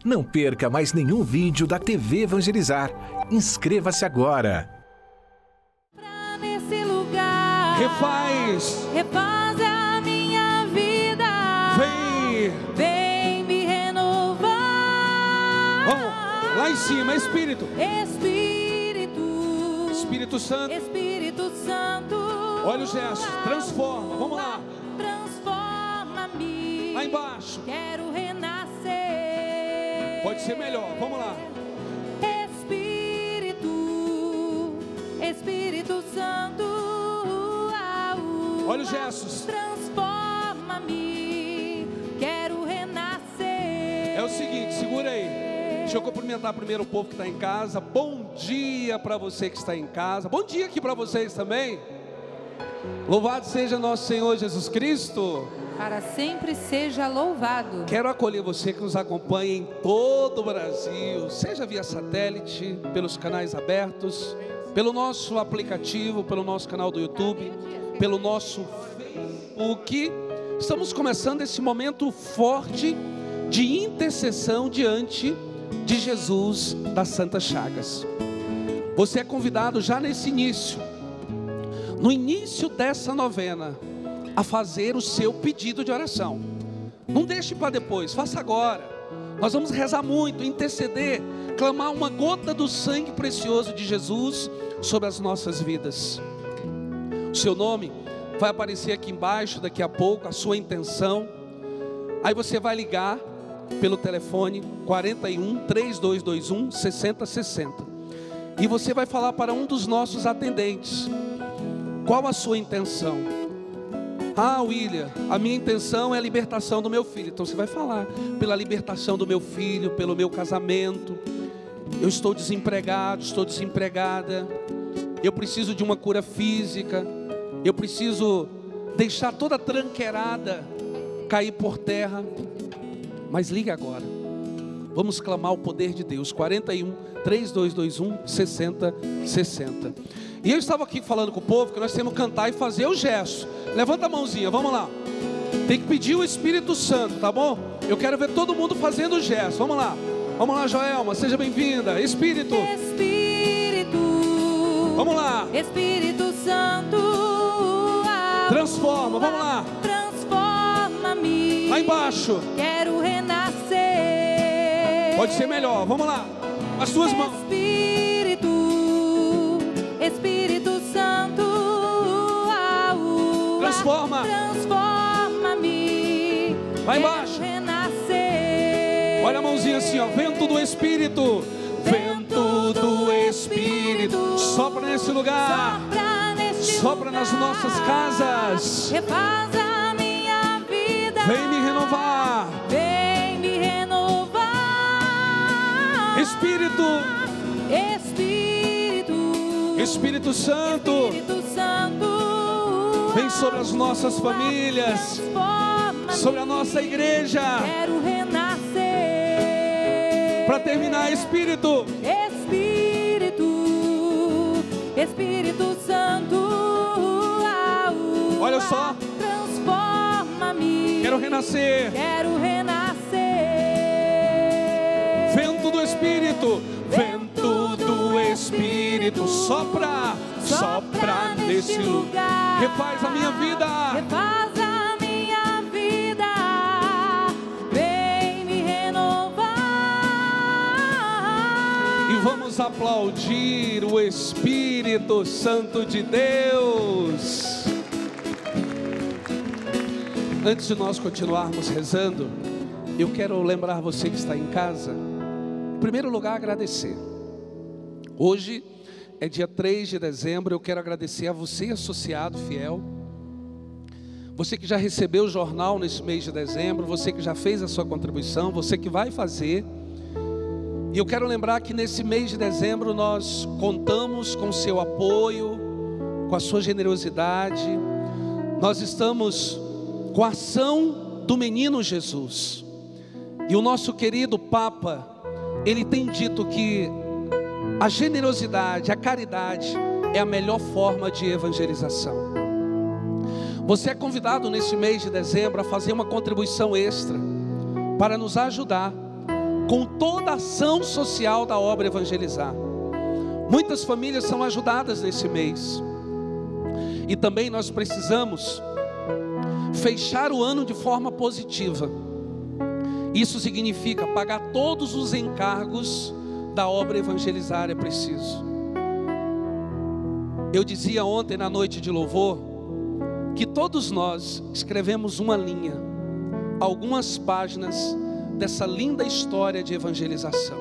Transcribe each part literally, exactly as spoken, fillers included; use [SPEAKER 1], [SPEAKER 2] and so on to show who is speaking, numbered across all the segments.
[SPEAKER 1] Não perca mais nenhum vídeo da T V Evangelizar. Inscreva-se agora.
[SPEAKER 2] Pra nesse lugar,
[SPEAKER 3] refaz,
[SPEAKER 2] refaz a minha vida.
[SPEAKER 3] Vem,
[SPEAKER 2] vem me renovar.
[SPEAKER 3] Vamos, lá em cima, Espírito.
[SPEAKER 2] Espírito,
[SPEAKER 3] Espírito Santo.
[SPEAKER 2] Espírito Santo.
[SPEAKER 3] Olha o gesto, transforma, vamos lá.
[SPEAKER 2] Transforma-me.
[SPEAKER 3] Lá embaixo.
[SPEAKER 2] Quero renascer.
[SPEAKER 3] Pode ser melhor, vamos lá.
[SPEAKER 2] Espírito, Espírito Santo.
[SPEAKER 3] Olha os gestos.
[SPEAKER 2] Transforma-me. Quero renascer.
[SPEAKER 3] É o seguinte, segura aí. Deixa eu cumprimentar primeiro o povo que está em casa. Bom dia para você que está em casa. Bom dia aqui para vocês também. Louvado seja nosso Senhor Jesus Cristo.
[SPEAKER 2] Para sempre seja louvado.
[SPEAKER 3] Quero acolher você que nos acompanha em todo o Brasil, seja via satélite, pelos canais abertos, pelo nosso aplicativo, pelo nosso canal do YouTube, pelo nosso Facebook. Estamos começando esse momento forte de intercessão diante de Jesus das Santas Chagas. Você é convidado já nesse início, no início dessa novena, a fazer o seu pedido de oração. Não deixe para depois, faça agora. Nós vamos rezar muito, interceder, clamar uma gota do sangue precioso de Jesus sobre as nossas vidas. O seu nome vai aparecer aqui embaixo daqui a pouco, a sua intenção. Aí você vai ligar pelo telefone quarenta e um, três dois dois um, sessenta sessenta. E você vai falar para um dos nossos atendentes. Qual a sua intenção? Ah, William, a minha intenção é a libertação do meu filho. Então você vai falar pela libertação do meu filho, pelo meu casamento. Eu estou desempregado, estou desempregada. Eu preciso de uma cura física. Eu preciso deixar toda a tranqueirada cair por terra. Mas ligue agora. Vamos clamar o poder de Deus. quarenta e um, três dois dois um, sessenta sessenta. E eu estava aqui falando com o povo que nós temos que cantar e fazer o gesto. Levanta a mãozinha, vamos lá. Tem que pedir o Espírito Santo, tá bom? Eu quero ver todo mundo fazendo o gesto. Vamos lá. Vamos lá, Joelma, seja bem-vinda. Espírito.
[SPEAKER 2] Espírito.
[SPEAKER 3] Vamos lá.
[SPEAKER 2] Espírito Santo.
[SPEAKER 3] Transforma, vamos lá.
[SPEAKER 2] Transforma-me.
[SPEAKER 3] Lá embaixo.
[SPEAKER 2] Quero renascer.
[SPEAKER 3] Pode ser melhor, vamos lá. As suas mãos.
[SPEAKER 2] Espírito, Espírito Santo.
[SPEAKER 3] Transforma.
[SPEAKER 2] Transforma-me.
[SPEAKER 3] Lá embaixo.
[SPEAKER 2] Quero renascer.
[SPEAKER 3] Olha a mãozinha assim, ó. Vento do Espírito. Vento do Espírito. Sopra nesse lugar.
[SPEAKER 2] Sopra neste
[SPEAKER 3] Sopra nas nossas casas.
[SPEAKER 2] Refaz a minha vida.
[SPEAKER 3] Vem me renovar.
[SPEAKER 2] Vem me renovar.
[SPEAKER 3] Espírito.
[SPEAKER 2] Espírito.
[SPEAKER 3] Espírito Santo.
[SPEAKER 2] Espírito Santo.
[SPEAKER 3] Vem sobre as nossas famílias. Sobre a nossa igreja.
[SPEAKER 2] Quero renascer.
[SPEAKER 3] Para terminar, Espírito.
[SPEAKER 2] Espírito. Espírito Santo.
[SPEAKER 3] Olha só.
[SPEAKER 2] Transforma-me.
[SPEAKER 3] Quero renascer.
[SPEAKER 2] Quero renascer.
[SPEAKER 3] Vento do Espírito. Vento do Espírito. Sopra. Sopra nesse lugar. Refaz a minha vida.
[SPEAKER 2] Refaz a minha vida. Vem me renovar.
[SPEAKER 3] E vamos aplaudir o Espírito Santo de Deus. Antes de nós continuarmos rezando, eu quero lembrar você que está em casa, em primeiro lugar, agradecer. Hoje é dia três de dezembro, eu quero agradecer a você, associado fiel, você que já recebeu o jornal nesse mês de dezembro, você que já fez a sua contribuição, você que vai fazer. E eu quero lembrar que nesse mês de dezembro nós contamos com o seu apoio, com a sua generosidade. Nós estamos com a ação do menino Jesus. E o nosso querido Papa, ele tem dito que a generosidade, a caridade é a melhor forma de evangelização. Você é convidado nesse mês de dezembro a fazer uma contribuição extra para nos ajudar com toda a ação social da obra Evangelizar. Muitas famílias são ajudadas nesse mês. E também nós precisamos fechar o ano de forma positiva. Isso significa pagar todos os encargos da obra Evangelizar, é preciso. Eu dizia ontem na noite de louvor que todos nós escrevemos uma linha, algumas páginas dessa linda história de evangelização.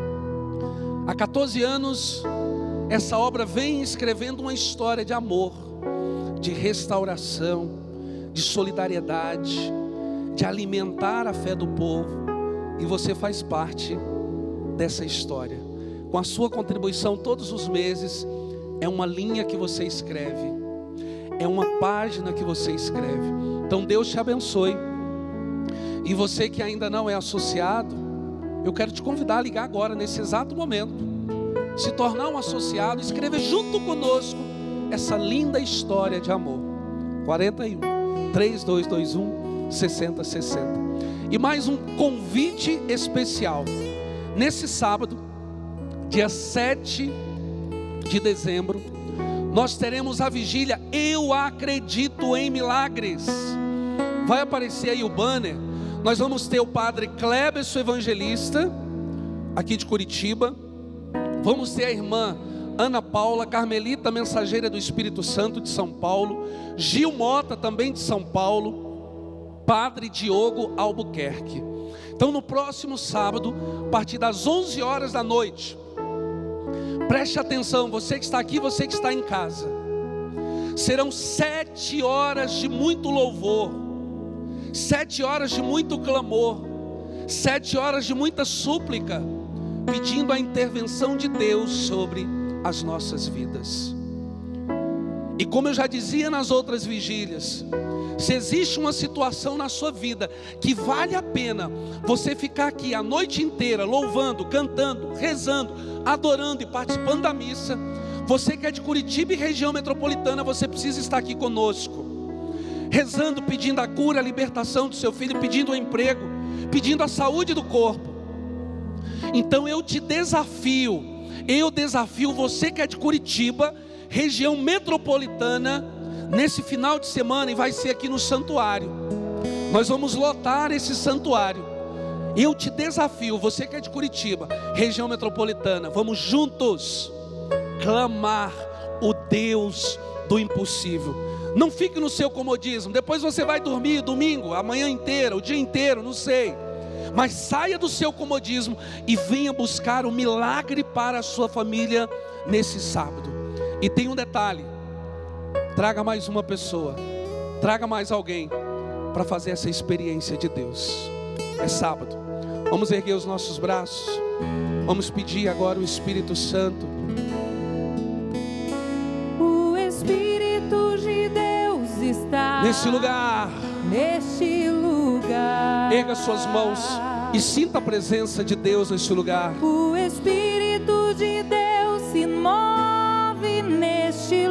[SPEAKER 3] Há quatorze anos, essa obra vem escrevendo uma história de amor, de restauração, de solidariedade, de alimentar a fé do povo. E você faz parte dessa história. Com a sua contribuição todos os meses, é uma linha que você escreve, é uma página que você escreve. Então Deus te abençoe. E você que ainda não é associado, eu quero te convidar a ligar agora, nesse exato momento, se tornar um associado, escrever junto conosco essa linda história de amor. quarenta e um, três dois dois um, sessenta sessenta. E mais um convite especial. Nesse sábado, dia sete de dezembro, nós teremos a vigília Eu Acredito em Milagres. Vai aparecer aí o banner. Nós vamos ter o padre Cleberson Evangelista, aqui de Curitiba. Vamos ter a irmã Ana Paula Carmelita, mensageira do Espírito Santo, de São Paulo. Gil Mota, também de São Paulo. Padre Diogo Albuquerque. Então no próximo sábado, a partir das onze horas da noite, preste atenção, você que está aqui, você que está em casa. Serão sete horas de muito louvor, sete horas de muito clamor, sete horas de muita súplica, pedindo a intervenção de Deus sobre as nossas vidas. E como eu já dizia nas outras vigílias, se existe uma situação na sua vida que vale a pena você ficar aqui a noite inteira louvando, cantando, rezando, adorando e participando da missa, você que é de Curitiba e região metropolitana, você precisa estar aqui conosco, rezando, pedindo a cura, a libertação do seu filho, pedindo o emprego, pedindo a saúde do corpo. Então eu te desafio, eu desafio você que é de Curitiba, região metropolitana, nesse final de semana, e vai ser aqui no santuário. Nós vamos lotar esse santuário. Eu te desafio, você que é de Curitiba, região metropolitana, vamos juntos clamar o Deus do impossível. Não fique no seu comodismo. Depois você vai dormir domingo, a manhã inteira, o dia inteiro, não sei. Mas saia do seu comodismo e venha buscar o milagre para a sua família nesse sábado. E tem um detalhe: traga mais uma pessoa, traga mais alguém para fazer essa experiência de Deus. É sábado. Vamos erguer os nossos braços. Vamos pedir agora o Espírito Santo.
[SPEAKER 2] O Espírito de Deus está
[SPEAKER 3] nesse lugar.
[SPEAKER 2] Neste lugar.
[SPEAKER 3] Erga suas mãos e sinta a presença de Deus nesse lugar.
[SPEAKER 2] O Espírito de Deus se move neste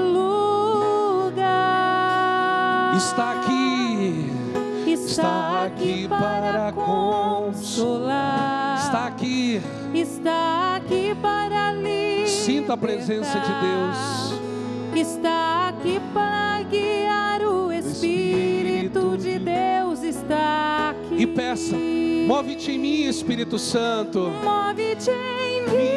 [SPEAKER 2] lugar.
[SPEAKER 3] Está aqui.
[SPEAKER 2] Está aqui para consolar.
[SPEAKER 3] Está aqui.
[SPEAKER 2] Está aqui para libertar.
[SPEAKER 3] Sinta a presença de Deus.
[SPEAKER 2] Está aqui para guiar. O Espírito de Deus está aqui.
[SPEAKER 3] E peça: move-te em mim, Espírito Santo.
[SPEAKER 2] Move-te em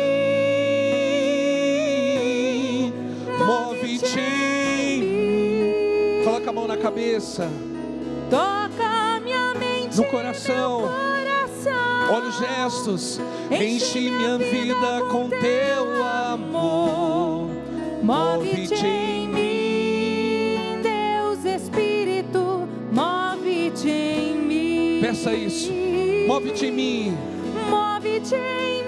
[SPEAKER 2] mim.
[SPEAKER 3] Move-te em mim. Coloca a mão na cabeça.
[SPEAKER 2] Toca minha mente,
[SPEAKER 3] no coração.
[SPEAKER 2] coração.
[SPEAKER 3] Olha os gestos. Enche minha vida com teu amor. Move-te em mim,
[SPEAKER 2] Deus Espírito, move-te em mim.
[SPEAKER 3] Peça isso. Move-te em mim.
[SPEAKER 2] Move-te em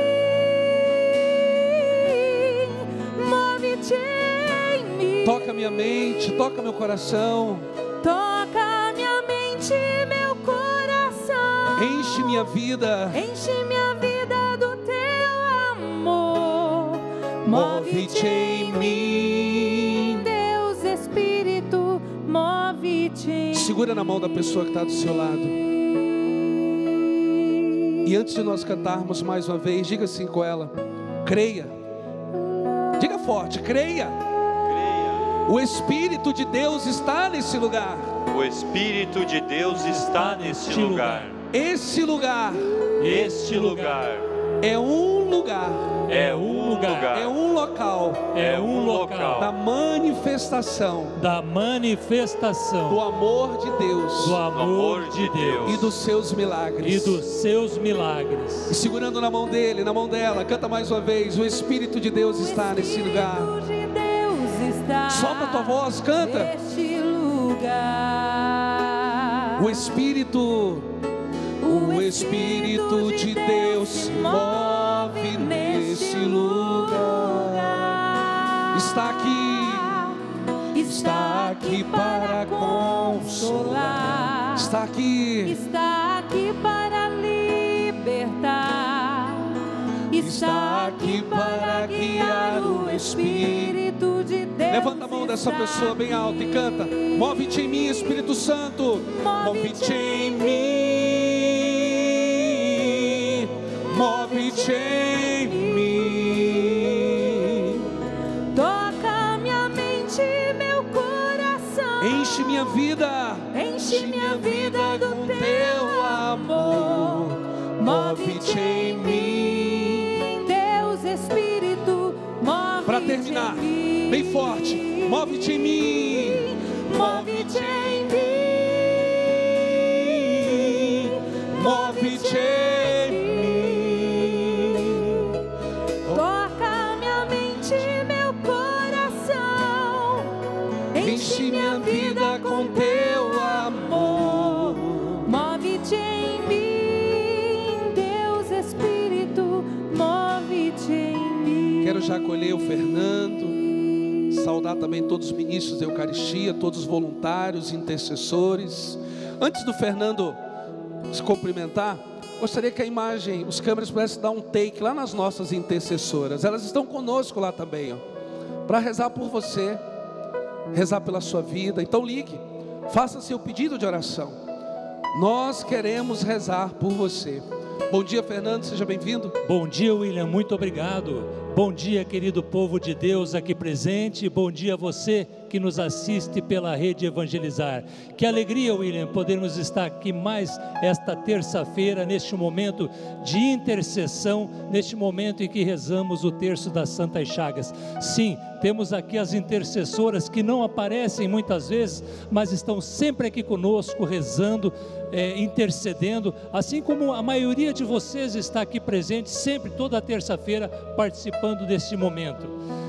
[SPEAKER 2] mim. Move-te em mim.
[SPEAKER 3] Toca minha mente, toca meu coração.
[SPEAKER 2] Toca minha mente, meu coração.
[SPEAKER 3] Enche minha vida.
[SPEAKER 2] Enche minha vida do teu amor.
[SPEAKER 3] Move-te em mim,
[SPEAKER 2] Deus Espírito, move-te em mim.
[SPEAKER 3] Segura na mão da pessoa que está do seu lado. E antes de nós cantarmos mais uma vez, diga assim com ela: creia. Diga forte: creia.
[SPEAKER 4] Creia.
[SPEAKER 3] O Espírito de Deus está nesse lugar.
[SPEAKER 4] O Espírito de Deus está neste lugar.
[SPEAKER 3] Esse lugar,
[SPEAKER 4] Este lugar
[SPEAKER 3] é um lugar,
[SPEAKER 4] é um lugar,
[SPEAKER 3] é um local,
[SPEAKER 4] é um local
[SPEAKER 3] da manifestação
[SPEAKER 5] da manifestação
[SPEAKER 3] do amor de Deus,
[SPEAKER 5] do amor de Deus
[SPEAKER 3] e dos seus milagres.
[SPEAKER 5] e dos seus milagres.
[SPEAKER 3] E segurando na mão dele, na mão dela, canta mais uma vez: o Espírito de Deus está nesse lugar.
[SPEAKER 2] O Espírito de Deus está
[SPEAKER 3] Solta a tua voz, canta.
[SPEAKER 2] neste lugar.
[SPEAKER 3] O Espírito, o Espírito de Deus move nesse lugar. Está aqui, está aqui para consolar. Está aqui,
[SPEAKER 2] Está aqui para libertar. Está aqui para guiar. O Espírito de Deus.
[SPEAKER 3] levanta a mão dessa
[SPEAKER 2] está
[SPEAKER 3] pessoa bem alto e canta: move-te em mim, Espírito Santo, move-te em mim, move-te em mim,
[SPEAKER 2] Toca minha mente, meu coração.
[SPEAKER 3] enche minha vida,
[SPEAKER 2] Enche minha vida do
[SPEAKER 3] com
[SPEAKER 2] teu amor.
[SPEAKER 3] move-te em mim.
[SPEAKER 2] Deus Espírito, move-te
[SPEAKER 3] Para terminar,
[SPEAKER 2] em mim.
[SPEAKER 3] bem forte, move-te em mim,
[SPEAKER 2] Move-te em mim.
[SPEAKER 3] move-te em mim.
[SPEAKER 2] Toca minha mente, meu coração.
[SPEAKER 3] Enche minha vida com teu amor.
[SPEAKER 2] Move-te em mim, Deus Espírito, move-te em mim.
[SPEAKER 3] Quero já acolher o Fernando, saudar também todos os ministros da Eucaristia, todos os voluntários, intercessores. Antes do Fernando se cumprimentar, gostaria que a imagem, os câmeras pudessem dar um take lá nas nossas intercessoras. Elas estão conosco lá também, ó, para rezar por você, rezar pela sua vida. Então ligue, faça seu pedido de oração. Nós queremos rezar por você. Bom dia, Fernando, seja bem-vindo.
[SPEAKER 5] Bom dia, William, muito obrigado. Bom dia, querido povo de Deus aqui presente. Bom dia a você que nos assiste pela Rede Evangelizar. Que alegria, William, podermos estar aqui mais esta terça-feira, neste momento de intercessão, neste momento em que rezamos o terço das Santas Chagas. Sim, temos aqui as intercessoras que não aparecem muitas vezes, mas estão sempre aqui conosco, rezando, é, intercedendo, assim como a maioria de vocês está aqui presente, sempre, toda terça-feira, participando desse momento.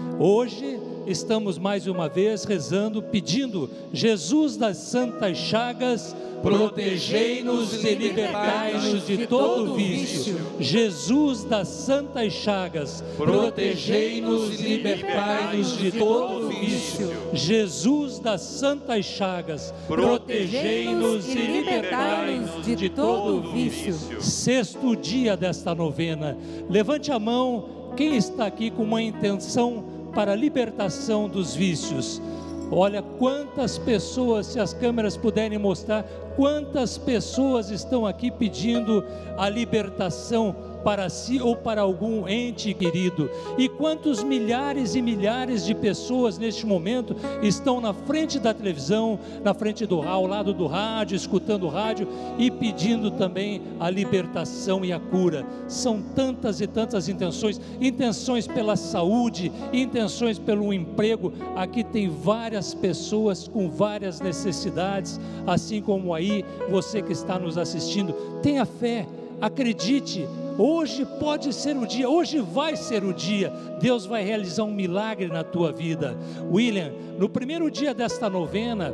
[SPEAKER 5] Hoje estamos mais uma vez rezando, pedindo: Jesus das Santas Chagas, protegei-nos e libertai-nos de todo vício. Jesus das Santas Chagas, protegei-nos e libertai-nos de todo vício. Jesus das Santas Chagas, protegei-nos e libertai-nos de todo vício. Sexto dia desta novena. Levante a mão quem está aqui com uma intenção para a libertação dos vícios. Olha quantas pessoas, se as câmeras puderem mostrar, quantas pessoas estão aqui pedindo a libertação para si ou para algum ente querido. E quantos milhares e milhares de pessoas neste momento estão na frente da televisão, na frente do ao lado do rádio, escutando o rádio e pedindo também a libertação e a cura. São tantas e tantas intenções, intenções pela saúde, intenções pelo emprego. Aqui tem várias pessoas com várias necessidades, assim como aí você que está nos assistindo. Tenha fé, acredite. Hoje pode ser o dia, hoje vai ser o dia. Deus vai realizar um milagre na tua vida. William, no primeiro dia desta novena,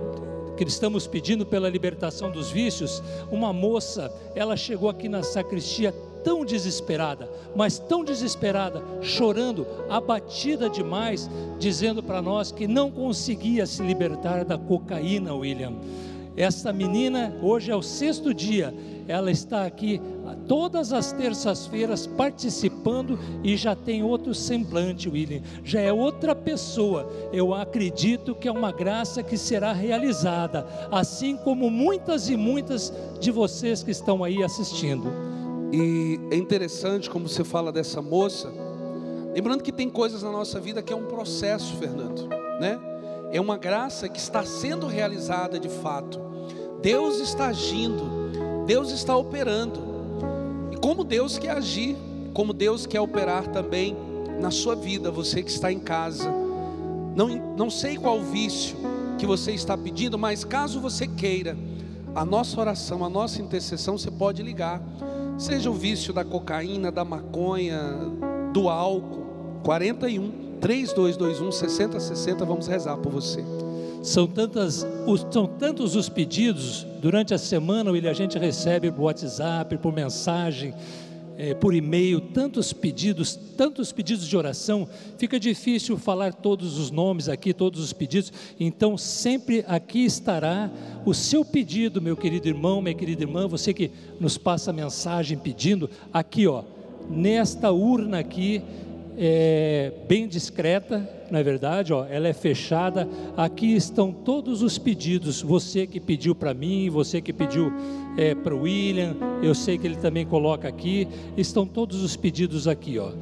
[SPEAKER 5] que estamos pedindo pela libertação dos vícios, uma moça, ela chegou aqui na sacristia tão desesperada, mas tão desesperada, chorando, abatida demais, dizendo para nós que não conseguia se libertar da cocaína, William. Essa menina, hoje é o sexto dia, ela está aqui todas as terças-feiras participando e já tem outro semblante, William, já é outra pessoa. Eu acredito que é uma graça que será realizada, assim como muitas e muitas de vocês que estão aí assistindo.
[SPEAKER 3] E é interessante como você fala dessa moça, lembrando que tem coisas na nossa vida que é um processo, Fernando, né? É uma graça que está sendo realizada de fato. Deus está agindo, Deus está operando. E como Deus quer agir, como Deus quer operar também na sua vida, você que está em casa. Não, não sei qual vício que você está pedindo, mas caso você queira, a nossa oração, a nossa intercessão, você pode ligar. Seja o vício da cocaína, da maconha, do álcool, quarenta e um, três dois dois um, seis zero seis zero, vamos rezar por você.
[SPEAKER 5] São, tantas, os, são tantos os pedidos, durante a semana a gente recebe por WhatsApp, por mensagem, é, por e-mail, tantos pedidos, tantos pedidos de oração, fica difícil falar todos os nomes aqui, todos os pedidos, então sempre aqui estará o seu pedido, meu querido irmão, minha querida irmã, você que nos passa mensagem pedindo, aqui ó, nesta urna aqui, é, bem discreta, não é verdade, ó, ela é fechada, aqui estão todos os pedidos, você que pediu para mim, você que pediu é, para o William, eu sei que ele também coloca aqui, estão todos os pedidos aqui, ó.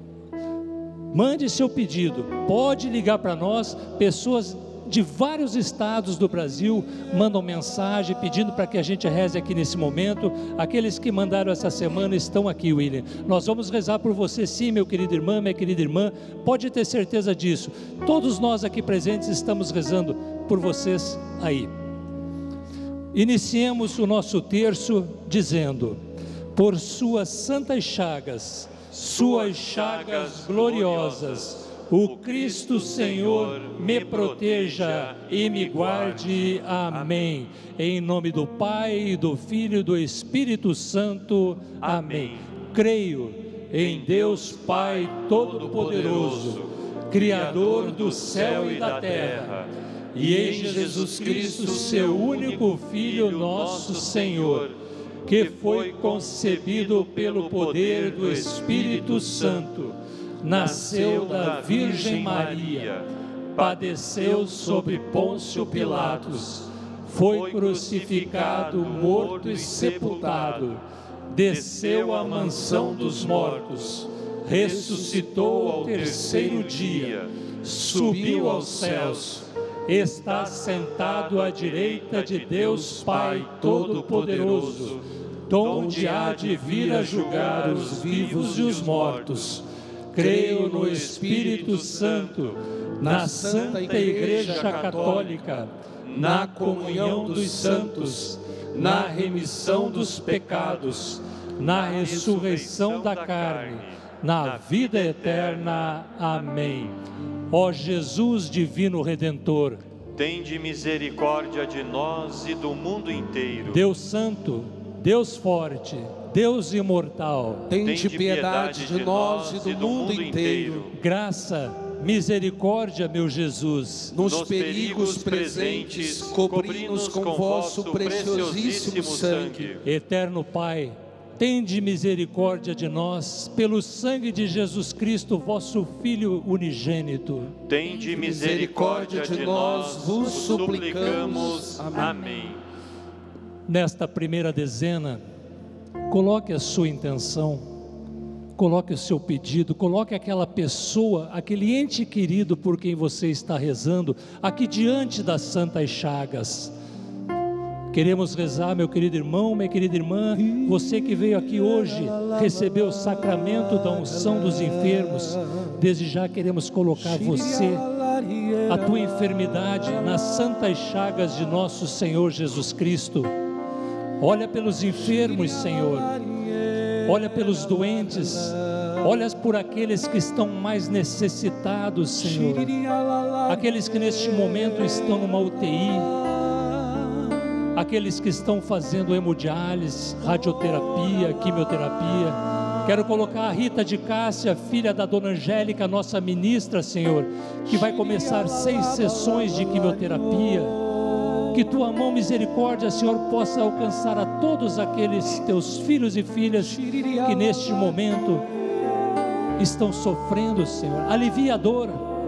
[SPEAKER 5] Mande seu pedido, pode ligar para nós, pessoas de vários estados do Brasil mandam mensagem pedindo para que a gente reze aqui nesse momento. Aqueles que mandaram essa semana estão aqui, William. Nós vamos rezar por você sim, meu querido irmão, minha querida irmã, pode ter certeza disso. Todos nós aqui presentes estamos rezando por vocês aí. Iniciemos o nosso terço dizendo: por suas santas chagas, suas chagas gloriosas, o Cristo Senhor me proteja e me guarde. Amém. Em nome do Pai, do Filho e do Espírito Santo. Amém. Creio em Deus Pai Todo-Poderoso, Criador do céu e da terra, e em Jesus Cristo, seu único Filho, nosso Senhor, que foi concebido pelo poder do Espírito Santo, nasceu da Virgem Maria, padeceu sob Pôncio Pilatos, foi crucificado, morto e sepultado, desceu à mansão dos mortos, ressuscitou ao terceiro dia, subiu aos céus, está sentado à direita de Deus Pai Todo-Poderoso, donde há de vir a julgar os vivos e os mortos. Creio no Espírito Santo, na Santa Igreja Católica, na comunhão dos santos, na remissão dos pecados, na ressurreição da carne, na vida eterna. Amém. Ó Jesus divino Redentor,
[SPEAKER 4] tende misericórdia de nós e do mundo inteiro.
[SPEAKER 5] Deus Santo, Deus Forte, Deus imortal,
[SPEAKER 3] tende piedade de nós e do mundo inteiro.
[SPEAKER 5] Graça, misericórdia, meu Jesus,
[SPEAKER 3] nos perigos presentes, cobri-nos com vosso preciosíssimo sangue.
[SPEAKER 5] Eterno Pai, tende misericórdia de nós, pelo sangue de Jesus Cristo, vosso Filho unigênito.
[SPEAKER 4] Tende misericórdia de nós, vos suplicamos. Amém.
[SPEAKER 5] Nesta primeira dezena, coloque a sua intenção, coloque o seu pedido, coloque aquela pessoa, aquele ente querido por quem você está rezando, aqui diante das santas chagas. Queremos rezar, meu querido irmão, minha querida irmã, você que veio aqui hoje, recebeu o sacramento da unção dos enfermos, desde já queremos colocar você, a tua enfermidade, nas santas chagas de nosso Senhor Jesus Cristo. Olha pelos enfermos, Senhor, olha pelos doentes, olha por aqueles que estão mais necessitados, Senhor, aqueles que neste momento estão numa U T I, aqueles que estão fazendo hemodiálise, radioterapia, quimioterapia. Quero colocar a Rita de Cássia, filha da dona Angélica, nossa ministra, Senhor, que vai começar seis sessões de quimioterapia. Que tua mão misericórdia, Senhor, possa alcançar a todos aqueles teus filhos e filhas que neste momento estão sofrendo, Senhor. Alivia a dor,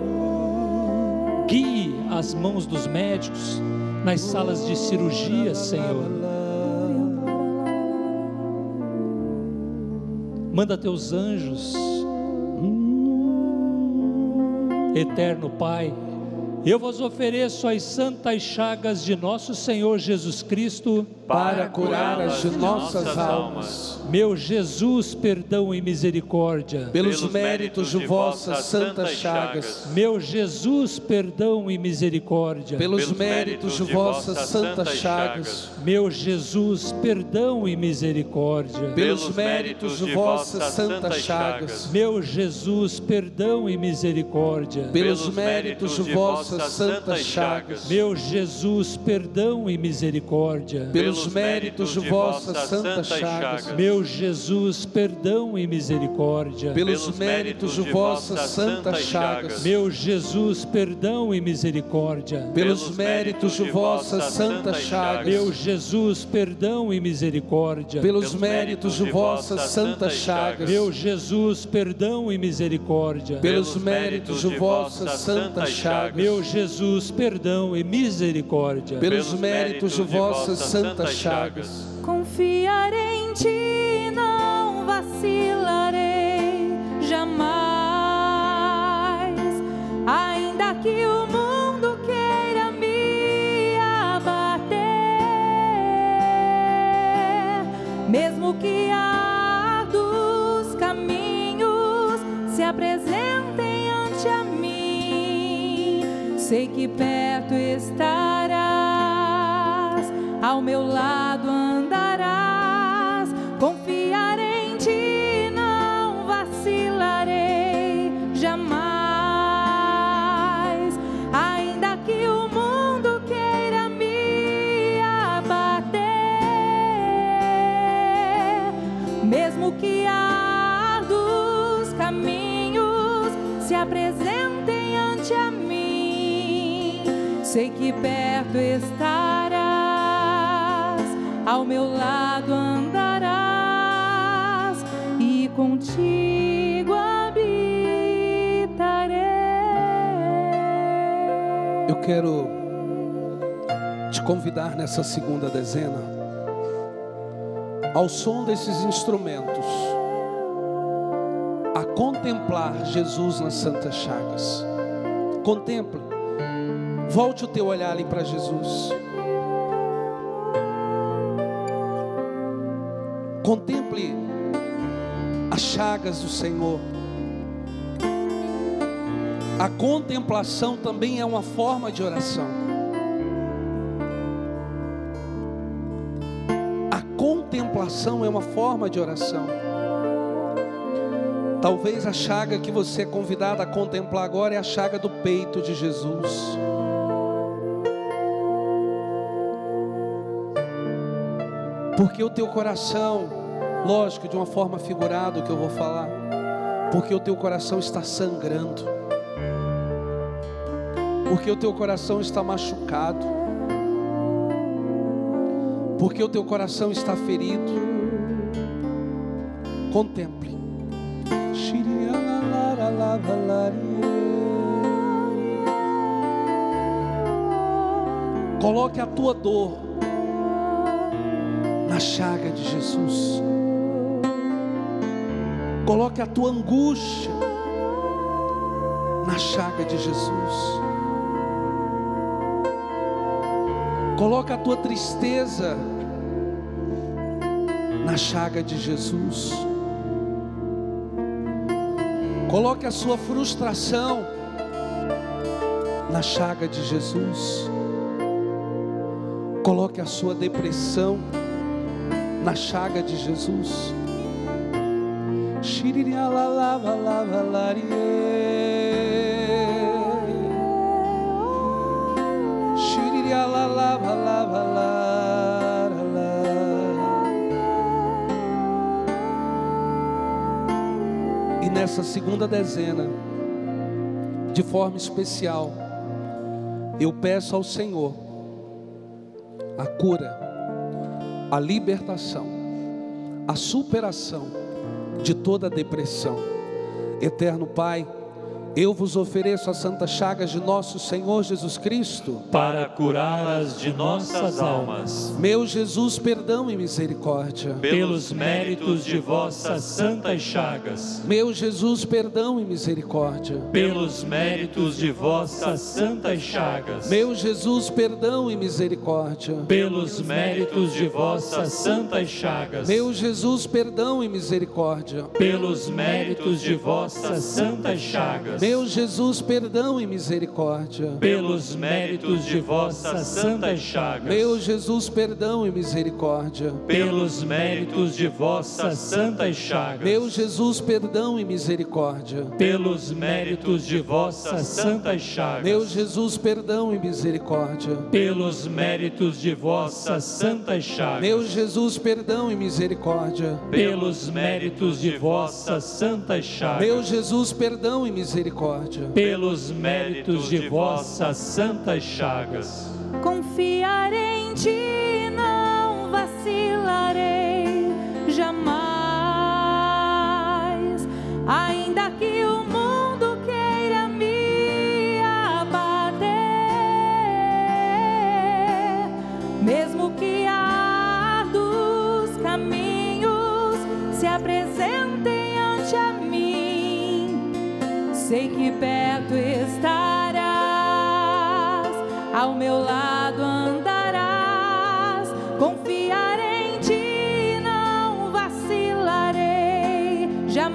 [SPEAKER 5] guie as mãos dos médicos nas salas de cirurgia, Senhor. Manda teus anjos. Eterno Pai, eu vos ofereço as santas chagas de nosso Senhor Jesus Cristo,
[SPEAKER 3] para curar as de nossas almas.
[SPEAKER 5] Meu Jesus, perdão e misericórdia.
[SPEAKER 3] Pelos méritos de vossas santas chagas.
[SPEAKER 5] Meu Jesus, perdão e misericórdia.
[SPEAKER 3] Pelos méritos de vossas santas chagas.
[SPEAKER 5] Meu Jesus, perdão e misericórdia.
[SPEAKER 3] Pelos méritos de vossas santas chagas.
[SPEAKER 5] Meu Jesus, perdão e misericórdia.
[SPEAKER 3] Pelos méritos de vossas santas chagas.
[SPEAKER 5] Meu Jesus, perdão e misericórdia.
[SPEAKER 3] Pelos méritos de vossas santas chagas.
[SPEAKER 5] Meu Jesus, perdão e misericórdia.
[SPEAKER 3] Pelos méritos de vossas santas chagas.
[SPEAKER 5] Meu Jesus, perdão e misericórdia.
[SPEAKER 3] Pelos méritos de vossas santas chagas.
[SPEAKER 5] Meu Jesus, perdão e misericórdia.
[SPEAKER 3] Pelos méritos de vossas santas chagas.
[SPEAKER 5] Meu Jesus, perdão e misericórdia.
[SPEAKER 3] Pelos méritos de vossas santas chagas.
[SPEAKER 5] Meu Jesus, perdão e misericórdia.
[SPEAKER 3] Pelos méritos de vossas santas chagas.
[SPEAKER 2] Confiarei em ti, não vacilarei jamais, ainda que o mundo queira me abater, mesmo que árduos caminhos se apresentem ante a mim, sei que perto estarás, ao meu lado andarás. Confiarei em ti, não vacilarei jamais, ainda que o mundo queira me abater, mesmo que árduos caminhos se apresentem ante a mim, sei que perto estarás, ao meu lado andarás e contigo habitarei.
[SPEAKER 3] Eu quero te convidar nessa segunda dezena, ao som desses instrumentos, a contemplar Jesus nas santas chagas. Contemple, volte o teu olhar ali para Jesus. Contemple as chagas do Senhor. A contemplação também é uma forma de oração. A contemplação é uma forma de oração. Talvez a chaga que você é convidado a contemplar agora é a chaga do peito de Jesus. Porque o teu coração, lógico, de uma forma figurada o que eu vou falar, porque o teu coração está sangrando, porque o teu coração está machucado, porque o teu coração está ferido. Contemple. Coloque a tua dor na chaga de Jesus. Coloque a tua angústia na chaga de Jesus. Coloque a tua tristeza na chaga de Jesus. Coloque a sua frustração na chaga de Jesus. Coloque a sua depressão na chaga de Jesus. E nessa segunda dezena, de forma especial, eu peço ao Senhor a cura, a libertação, a superação de toda a depressão. Eterno Pai, eu vos ofereço as santas chagas de nosso Senhor Jesus Cristo,
[SPEAKER 4] para curá-las de nossas almas.
[SPEAKER 3] Meu Jesus, perdoa perdão e misericórdia.
[SPEAKER 5] pelos méritos de vossas santas chagas,
[SPEAKER 3] Meu Jesus, perdão e misericórdia.
[SPEAKER 5] pelos méritos de vossas santas chagas,
[SPEAKER 3] Meu Jesus, perdão e misericórdia.
[SPEAKER 5] pelos méritos de vossas santas chagas,
[SPEAKER 3] Meu Jesus, perdão e misericórdia.
[SPEAKER 5] pelos méritos de vossas santas chagas,
[SPEAKER 3] Meu Jesus, perdão e misericórdia.
[SPEAKER 5] pelos méritos de vossas santas chagas,
[SPEAKER 3] Meu Jesus, perdão e misericórdia.
[SPEAKER 5] pelos méritos de vossas santas chagas,
[SPEAKER 3] Meu Jesus, perdão e misericórdia.
[SPEAKER 5] pelos méritos de vossas santas chagas,
[SPEAKER 3] Meu Jesus, perdão e misericórdia.
[SPEAKER 5] pelos méritos de vossas santas chagas,
[SPEAKER 3] Meu Jesus, perdão e misericórdia.
[SPEAKER 5] pelos méritos de vossas santas chagas,
[SPEAKER 3] Meu Jesus, perdão e misericórdia.
[SPEAKER 5] pelos méritos de vossas santas chagas.
[SPEAKER 2] Confiarei em ti, não vacilarei jamais. Ainda que o mundo queira me abater, mesmo que árduos caminhos se apresentem ante a mim, sei que perto estarás, ao meu lado andarás. Confiarei em ti, não vacilarei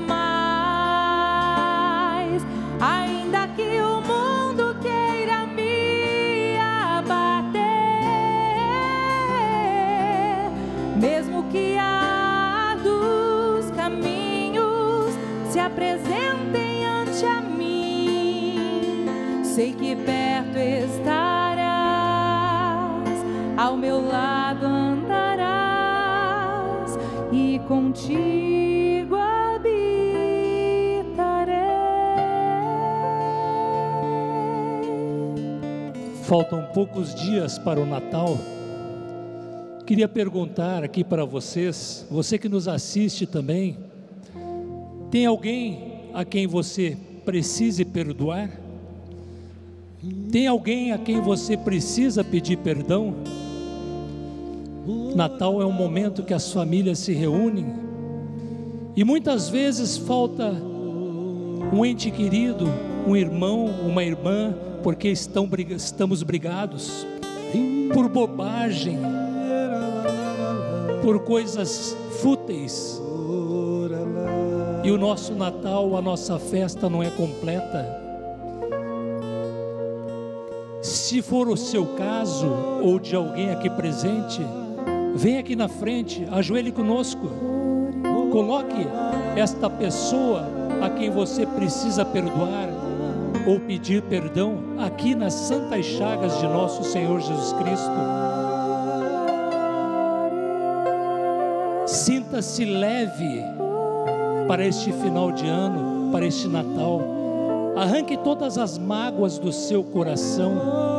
[SPEAKER 2] jamais. Ainda que o mundo queira me abater, mesmo que árduos caminhos se apresentem ante a mim, sei que perto estarás, ao meu lado andarás e contigo habitarei.
[SPEAKER 5] Faltam poucos dias para o Natal. Queria perguntar aqui para vocês, você que nos assiste também, tem alguém a quem você precise perdoar? Tem alguém a quem você precisa pedir perdão? Natal é um momento que as famílias se reúnem e muitas vezes falta um ente querido, um irmão, uma irmã, porque estão, estamos brigados por bobagem, por coisas fúteis, e o nosso Natal, a nossa festa não é completa. Se for o seu caso, ou de alguém aqui presente, vem aqui na frente, ajoelhe conosco, coloque esta pessoa a quem você precisa perdoar, ou pedir perdão, aqui nas santas chagas de nosso Senhor Jesus Cristo. Sinta-se leve para este final de ano, para este Natal. Arranque todas as mágoas do seu coração.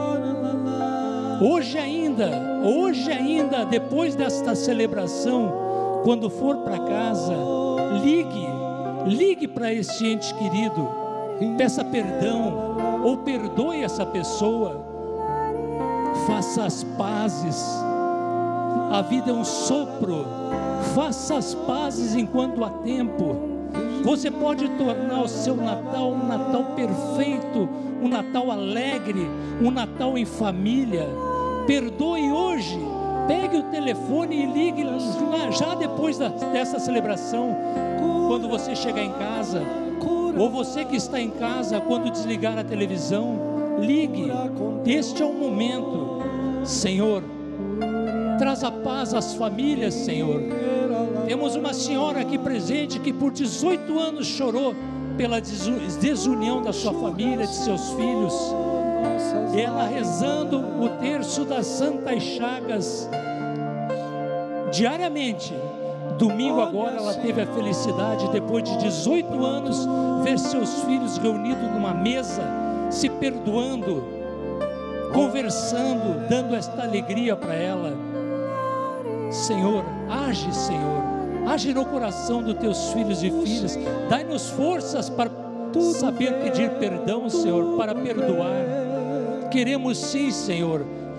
[SPEAKER 5] Hoje ainda, hoje ainda, depois desta celebração, quando for para casa, ligue, ligue para este ente querido, peça perdão, ou perdoe essa pessoa, faça as pazes. A vida é um sopro, faça as pazes enquanto há tempo. Você pode tornar o seu Natal um Natal perfeito, um Natal alegre, um Natal em família. Perdoe hoje, pegue o telefone e ligue já depois da, dessa celebração, quando você chegar em casa, ou você que está em casa, quando desligar a televisão, ligue. Este é o momento. Senhor, traz a paz às famílias, Senhor. Temos uma senhora aqui presente que por dezoito anos chorou pela desunião da sua família, de seus filhos. Ela rezando o terço das santas chagas diariamente. Domingo agora ela teve a felicidade, depois de dezoito anos, ver seus filhos reunidos numa mesa, se perdoando, conversando, dando esta alegria para ela. Senhor, age, Senhor, age no coração dos teus filhos e filhas. Dai-nos forças para saber pedir perdão, Senhor, para perdoar. Queremos sim, Senhor,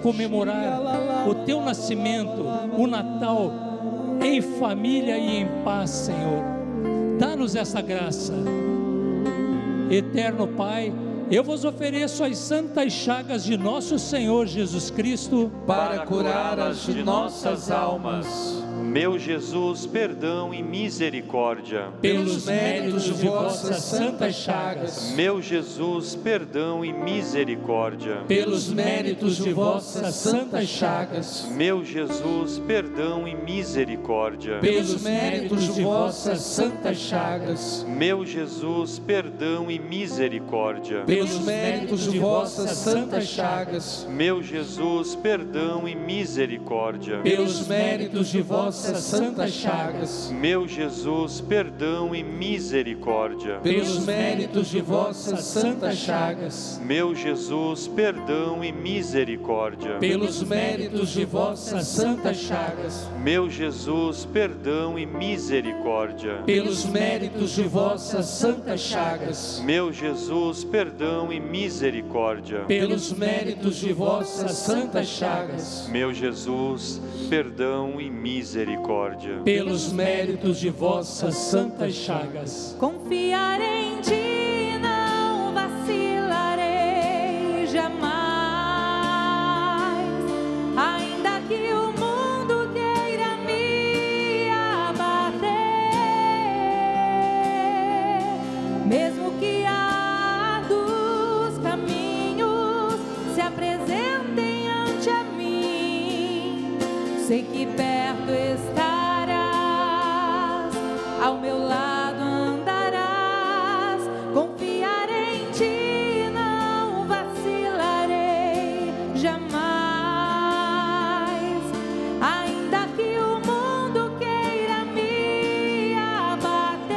[SPEAKER 5] comemorar o teu nascimento, o Natal, em família e em paz, Senhor. Dá-nos essa graça. Eterno Pai, eu vos ofereço as santas chagas de nosso Senhor Jesus Cristo,
[SPEAKER 2] para curar as de nossas almas.
[SPEAKER 4] Meu Jesus, perdão e misericórdia.
[SPEAKER 5] Pelos méritos de vossas santas chagas.
[SPEAKER 4] Meu Jesus, perdão e misericórdia.
[SPEAKER 5] Pelos méritos de vossas santas chagas.
[SPEAKER 4] Meu Jesus, perdão e misericórdia.
[SPEAKER 2] Pelos méritos de vossas santas chagas.
[SPEAKER 4] Meu Jesus, perdão e misericórdia.
[SPEAKER 2] Pelos méritos de vossas santas chagas.
[SPEAKER 4] Meu Jesus, perdão e misericórdia.
[SPEAKER 2] Pelos méritos de vossas santas chagas.
[SPEAKER 4] Meu Jesus, perdão e misericórdia.
[SPEAKER 2] Pelos méritos de vossas santas chagas.
[SPEAKER 4] Meu Jesus, perdão e misericórdia.
[SPEAKER 2] Pelos méritos de vossas santas chagas.
[SPEAKER 4] Meu Jesus, perdão e misericórdia.
[SPEAKER 2] Pelos méritos de vossas santas chagas.
[SPEAKER 4] Meu Jesus, perdão e misericórdia.
[SPEAKER 2] Pelos méritos de vossas santas chagas.
[SPEAKER 4] Meu Jesus, perdão e misericórdia.
[SPEAKER 2] Pelos méritos de vossas santas chagas.
[SPEAKER 6] Confiar em ti, não vacilarei jamais. Ainda que o mundo queira me abater, mesmo que árduos caminhos se apresentem ante a mim, sei que perto estarás, ao meu lado andarás. Confiar em ti, não vacilarei jamais. Ainda que o mundo queira me abater,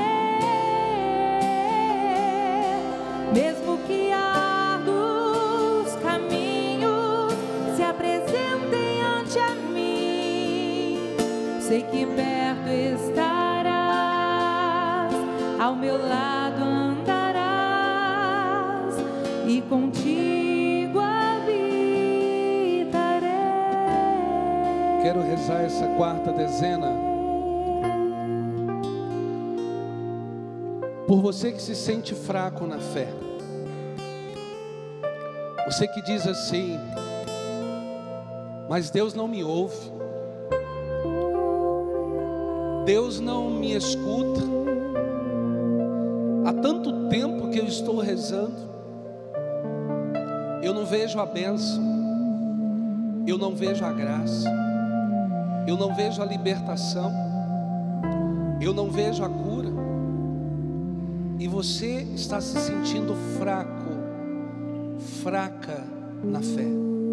[SPEAKER 6] mesmo que árduos caminhos se apresentem ante a mim, sei que perto estarás, ao meu lado andarás, e contigo habitarei.
[SPEAKER 3] Quero rezar essa quarta dezena por você que se sente fraco na fé. Você que diz assim: mas Deus não me ouve, Deus não me escuta. Há tanto tempo que eu estou rezando, eu não vejo a bênção, eu não vejo a graça, eu não vejo a libertação, eu não vejo a cura. E você está se sentindo fraco, fraca na fé.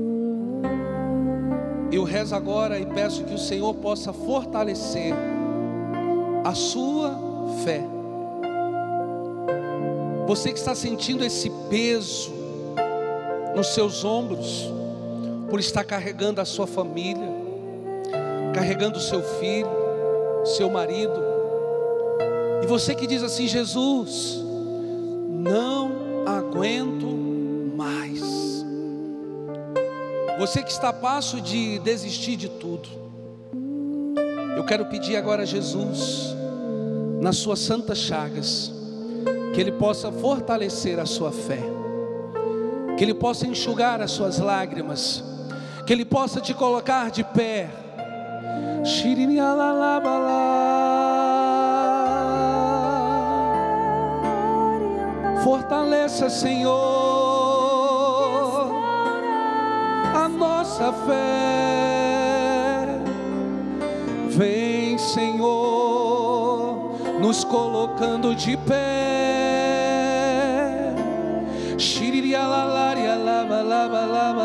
[SPEAKER 3] Eu rezo agora e peço que o Senhor possa fortalecer a sua fé. Você que está sentindo esse peso nos seus ombros, por estar carregando a sua família, carregando o seu filho, seu marido, e você que diz assim: Jesus, não aguento mais. Você que está a passo de desistir de tudo, eu quero pedir agora a Jesus, nas suas santas chagas, que Ele possa fortalecer a sua fé, que Ele possa enxugar as suas lágrimas, que Ele possa te colocar de pé. Fortaleça, Senhor, a nossa fé. Vem, Senhor, nos colocando de pé. Shiriria lalaria lava lava lava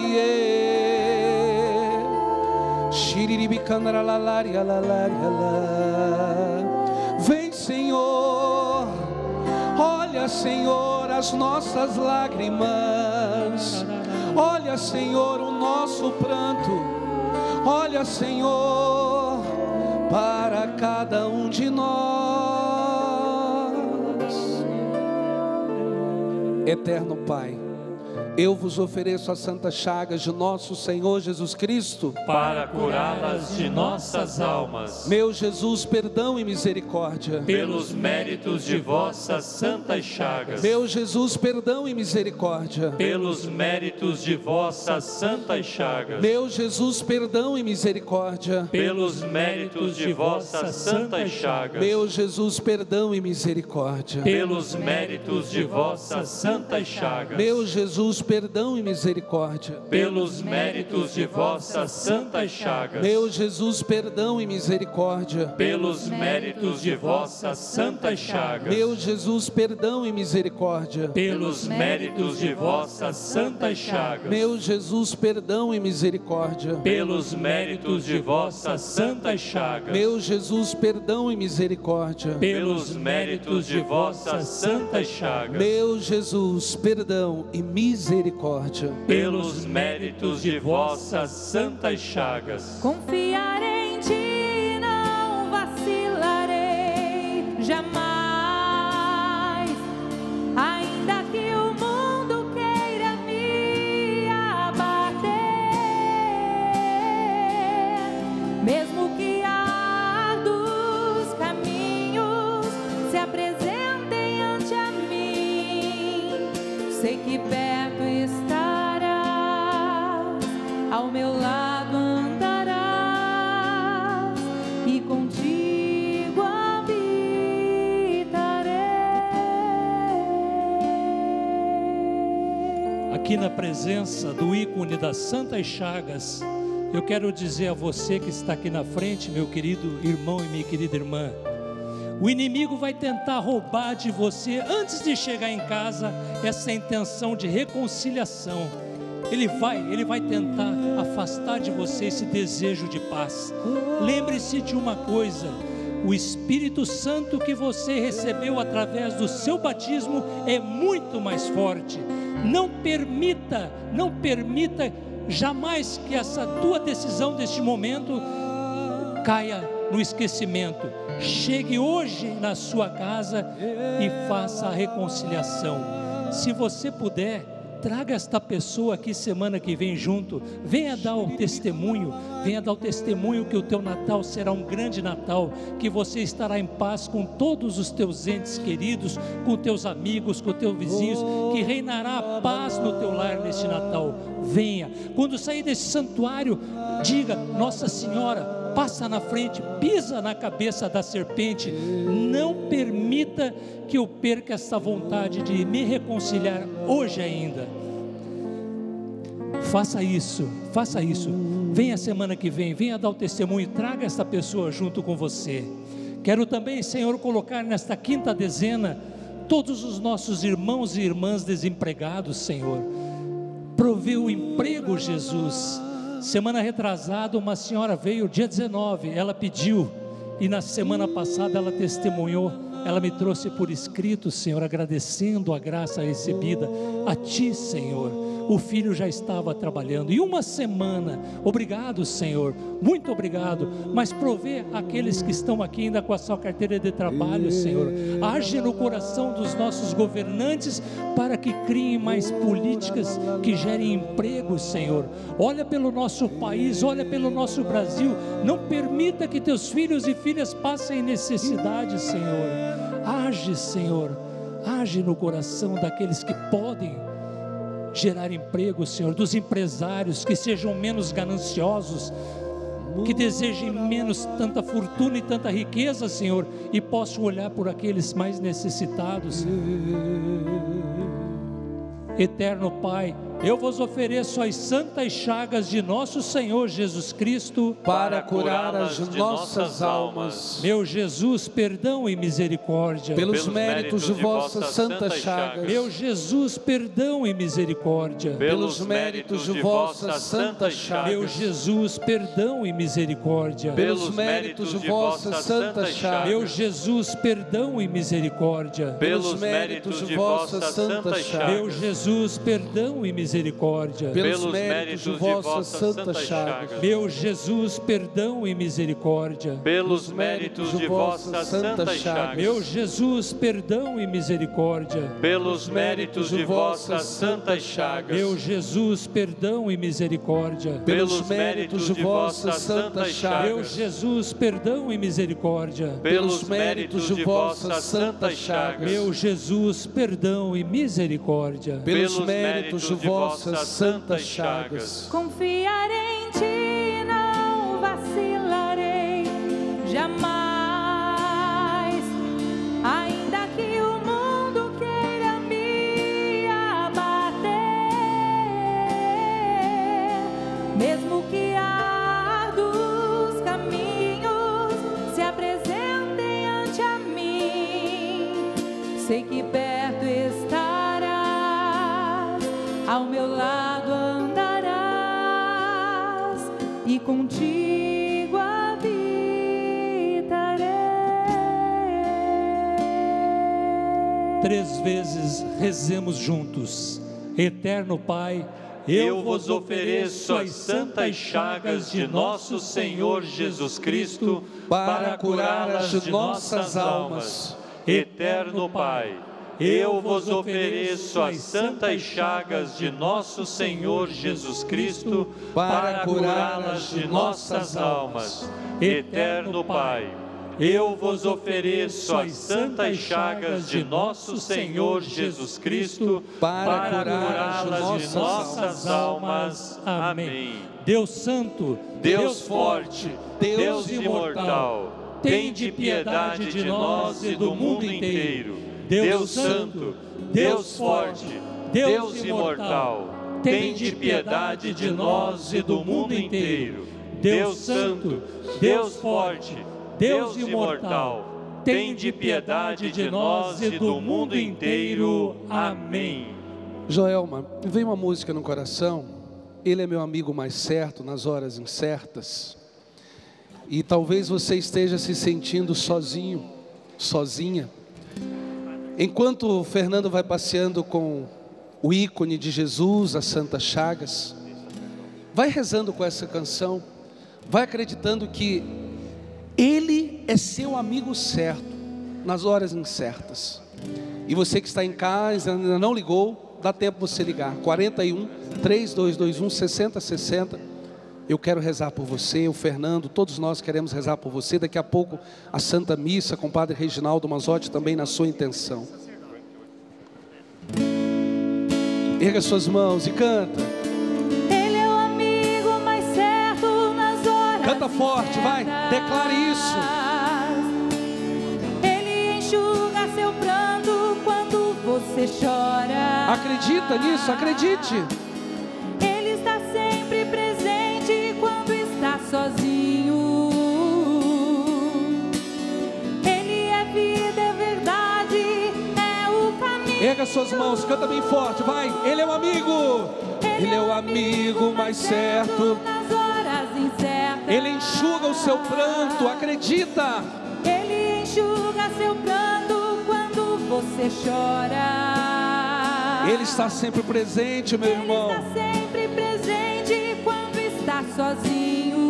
[SPEAKER 3] larie. Shiribicandra lalaria lalaria la. Vem, Senhor, olha, Senhor, as nossas lágrimas. Olha, Senhor, o nosso pranto. Olha, Senhor, para cada um de nós. Eterno Pai, Eu vos ofereço as santas chagas de nosso Senhor Jesus Cristo,
[SPEAKER 4] para curá-las de nossas almas.
[SPEAKER 3] Meu Jesus, perdão e misericórdia.
[SPEAKER 4] Pelos méritos de vossas santas chagas.
[SPEAKER 3] Meu Jesus, perdão e misericórdia.
[SPEAKER 4] Pelos méritos de vossas santas chagas.
[SPEAKER 3] Meu Jesus, perdão e misericórdia.
[SPEAKER 4] Pelos méritos de vossas santas chagas.
[SPEAKER 3] Meu Jesus, perdão e misericórdia.
[SPEAKER 4] Pelos méritos de vossas santas chagas.
[SPEAKER 3] Meu Jesus, perdão e misericórdia.
[SPEAKER 4] Pelos méritos de vossas santas chagas.
[SPEAKER 3] Meu Jesus, perdão e misericórdia.
[SPEAKER 4] Pelos méritos de vossas santas chagas.
[SPEAKER 3] Meu Jesus, perdão e misericórdia.
[SPEAKER 4] Pelos méritos de vossas santas chagas.
[SPEAKER 3] Meu Jesus, perdão e misericórdia.
[SPEAKER 4] Pelos méritos de vossas santas chagas.
[SPEAKER 3] Meu Jesus, perdão e misericórdia.
[SPEAKER 4] Pelos méritos de vossas santas chagas.
[SPEAKER 3] Meu Jesus, perdão e misericórdia.
[SPEAKER 4] Pelos méritos de vossas santas chagas.
[SPEAKER 6] Confiarei em ti, não vacilarei jamais. Ainda que o mundo queira me abater, mesmo que árduos caminhos se apresentem ante a mim, sei que perto estarás, ao meu lado andarás e contigo habitarei.
[SPEAKER 5] Aqui na presença do ícone das santas chagas, eu quero dizer a você que está aqui na frente, meu querido irmão e minha querida irmã, o inimigo vai tentar roubar de você, antes de chegar em casa, essa intenção de reconciliação. Ele vai, ele vai tentar afastar de você esse desejo de paz. Lembre-se de uma coisa: o Espírito Santo que você recebeu através do seu batismo é muito mais forte. Não permita, não permita jamais que essa tua decisão deste momento caia no esquecimento. Chegue hoje na sua casa e faça a reconciliação. Se você puder, traga esta pessoa aqui semana que vem junto. Venha dar o testemunho, venha dar o testemunho que o teu Natal será um grande Natal, que você estará em paz com todos os teus entes queridos, com teus amigos, com teus vizinhos, que reinará a paz no teu lar neste Natal. Venha, quando sair desse santuário, diga: Nossa Senhora, passa na frente, pisa na cabeça da serpente. Não permita que eu perca essa vontade de me reconciliar hoje ainda. Faça isso, faça isso. Venha semana que vem, venha dar o testemunho, traga essa pessoa junto com você. Quero também, Senhor, colocar nesta quinta dezena todos os nossos irmãos e irmãs desempregados, Senhor. Provê o emprego, Jesus. Semana retrasada, uma senhora veio, dia dezenove, ela pediu, e na semana passada ela testemunhou, ela me trouxe por escrito, Senhor, agradecendo a graça recebida. A Ti, Senhor, o filho já estava trabalhando, e uma semana, obrigado, Senhor, muito obrigado, mas provê aqueles que estão aqui ainda com a sua carteira de trabalho, Senhor. Age no coração dos nossos governantes, para que criem mais políticas que gerem empregos, Senhor. Olha pelo nosso país, olha pelo nosso Brasil, não permita que teus filhos e filhas passem necessidade, Senhor. Age, Senhor, age no coração daqueles que podem gerar emprego, Senhor, dos empresários, que sejam menos gananciosos, que desejem menos tanta fortuna e tanta riqueza, Senhor, e possam olhar por aqueles mais necessitados. Eterno Pai, eu vos ofereço as santas chagas de nosso Senhor Jesus Cristo,
[SPEAKER 3] para curar as nossas almas.
[SPEAKER 5] Meu Jesus, perdão e misericórdia.
[SPEAKER 3] Pelos méritos de vossas santas chagas.
[SPEAKER 5] Meu Jesus, perdão e misericórdia.
[SPEAKER 3] Pelos méritos de vossas santas chagas.
[SPEAKER 5] Meu Jesus, perdão e misericórdia.
[SPEAKER 3] Pelos méritos de vossas santas chagas.
[SPEAKER 5] Meu Jesus, perdão e misericórdia.
[SPEAKER 3] Pelos méritos de vossas santas chagas.
[SPEAKER 5] Meu Jesus, perdão e misericórdia. misericórdia.
[SPEAKER 3] Pelos méritos de vossas santas chagas.
[SPEAKER 5] Meu Jesus, perdão e misericórdia.
[SPEAKER 4] Pelos méritos de vossas santas chagas.
[SPEAKER 5] Meu Jesus, perdão e misericórdia.
[SPEAKER 4] Pelos méritos de vossas santas chagas.
[SPEAKER 5] Meu Jesus, perdão e misericórdia.
[SPEAKER 3] Pelos méritos de vossas santas chagas.
[SPEAKER 5] Meu Jesus, perdão e misericórdia.
[SPEAKER 3] Pelos méritos de vossas santas chagas.
[SPEAKER 5] Meu Jesus, perdão e misericórdia.
[SPEAKER 3] Pelos méritos de vossas santas chagas.
[SPEAKER 6] Confiarei em ti, não vacilarei jamais. Ainda que o mundo queira me abater, mesmo que árduos caminhos se apresentem ante a mim, sei que perto estarás, ao meu lado andarás e contigo habitarei.
[SPEAKER 5] Três vezes rezemos juntos. Eterno Pai,
[SPEAKER 4] eu vos ofereço as santas chagas de nosso Senhor Jesus Cristo para curá-las de nossas almas. Eterno Pai, eu vos ofereço as santas chagas de nosso Senhor Jesus Cristo para curá-las de nossas almas. Eterno Pai, eu vos ofereço as santas chagas de nosso Senhor Jesus Cristo para curá-las de nossas almas. Amém.
[SPEAKER 5] Deus Santo,
[SPEAKER 4] Deus forte, Deus imortal, tende piedade de nós e do mundo inteiro. Deus Santo, Deus forte, Deus imortal, tende piedade de nós e do mundo inteiro. Deus Santo, Deus forte, Deus imortal, tende piedade de nós e do mundo inteiro. Amém.
[SPEAKER 3] Joelma, veio uma música no coração. Ele é meu amigo mais certo nas horas incertas. E talvez você esteja se sentindo sozinho, sozinha. Enquanto o Fernando vai passeando com o ícone de Jesus, as santas chagas, vai rezando com essa canção, vai acreditando que Ele é seu amigo certo nas horas incertas. E você que está em casa, ainda não ligou, dá tempo você ligar, quarenta e um, três dois dois um, sessenta sessenta. Eu quero rezar por você, o Fernando, todos nós queremos rezar por você. Daqui a pouco a Santa Missa com o Padre Reginaldo Manzotti também na sua intenção. Erga suas mãos e canta.
[SPEAKER 6] Ele é o amigo mais certo nas horas.
[SPEAKER 3] Canta forte, vai, declare isso.
[SPEAKER 6] Ele enxuga seu pranto quando você chora.
[SPEAKER 3] Acredita nisso, acredite.
[SPEAKER 6] Ele está sempre presente quando está sozinho. Ele é vida, é verdade, é o caminho.
[SPEAKER 3] Erga suas mãos, canta bem forte, vai. Ele é o amigo. Ele é o amigo mais certo
[SPEAKER 6] nas horas incertas.
[SPEAKER 3] Ele enxuga o seu pranto, acredita.
[SPEAKER 6] Ele enxuga seu pranto quando você chora.
[SPEAKER 3] Ele está sempre presente, meu
[SPEAKER 6] Ele
[SPEAKER 3] irmão.
[SPEAKER 6] está sempre presente quando está sozinho.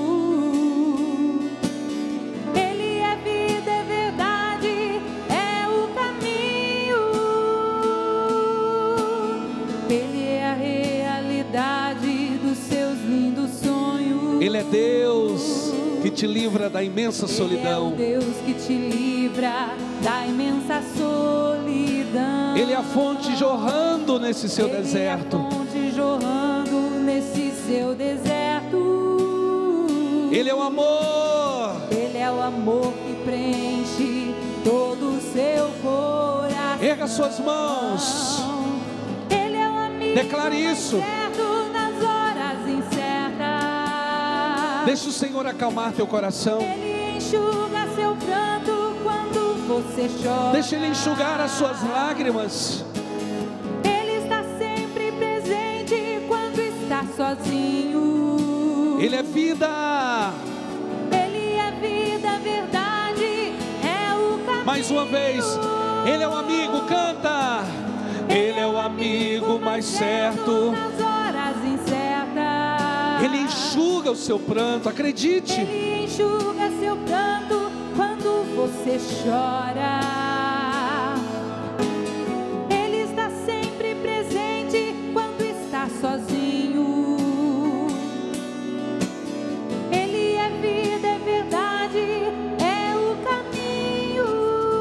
[SPEAKER 6] Ele é vida, é verdade, é o caminho. Ele é a realidade dos seus lindos sonhos.
[SPEAKER 3] Ele é Deus que te livra da imensa solidão.
[SPEAKER 6] Ele é o Deus que te livra da imensa solidão.
[SPEAKER 3] Ele é a fonte jorrando nesse seu
[SPEAKER 6] Ele
[SPEAKER 3] deserto.
[SPEAKER 6] é a fonte jorrando nesse seu deserto.
[SPEAKER 3] Ele é o amor.
[SPEAKER 6] Ele é o amor que preenche todo o seu coração.
[SPEAKER 3] Erga suas mãos.
[SPEAKER 6] Ele é o amigo
[SPEAKER 3] Declare isso.
[SPEAKER 6] certo nas horas incertas.
[SPEAKER 3] Deixa o Senhor acalmar teu coração.
[SPEAKER 6] Ele enxuga seu pranto quando você chora.
[SPEAKER 3] Deixa Ele enxugar as suas lágrimas.
[SPEAKER 6] Ele está sempre presente quando está sozinho.
[SPEAKER 3] Ele é vida.
[SPEAKER 6] Ele é vida, verdade, é o caminho.
[SPEAKER 3] Mais uma vez, Ele é o amigo, canta. Ele é o amigo mais mais certo.
[SPEAKER 6] Nas horas incertas.
[SPEAKER 3] Ele enxuga o seu pranto, acredite.
[SPEAKER 6] Ele enxuga seu pranto quando você chora. Ele está sempre presente quando está sozinho. Ele é vida, é verdade, é o caminho.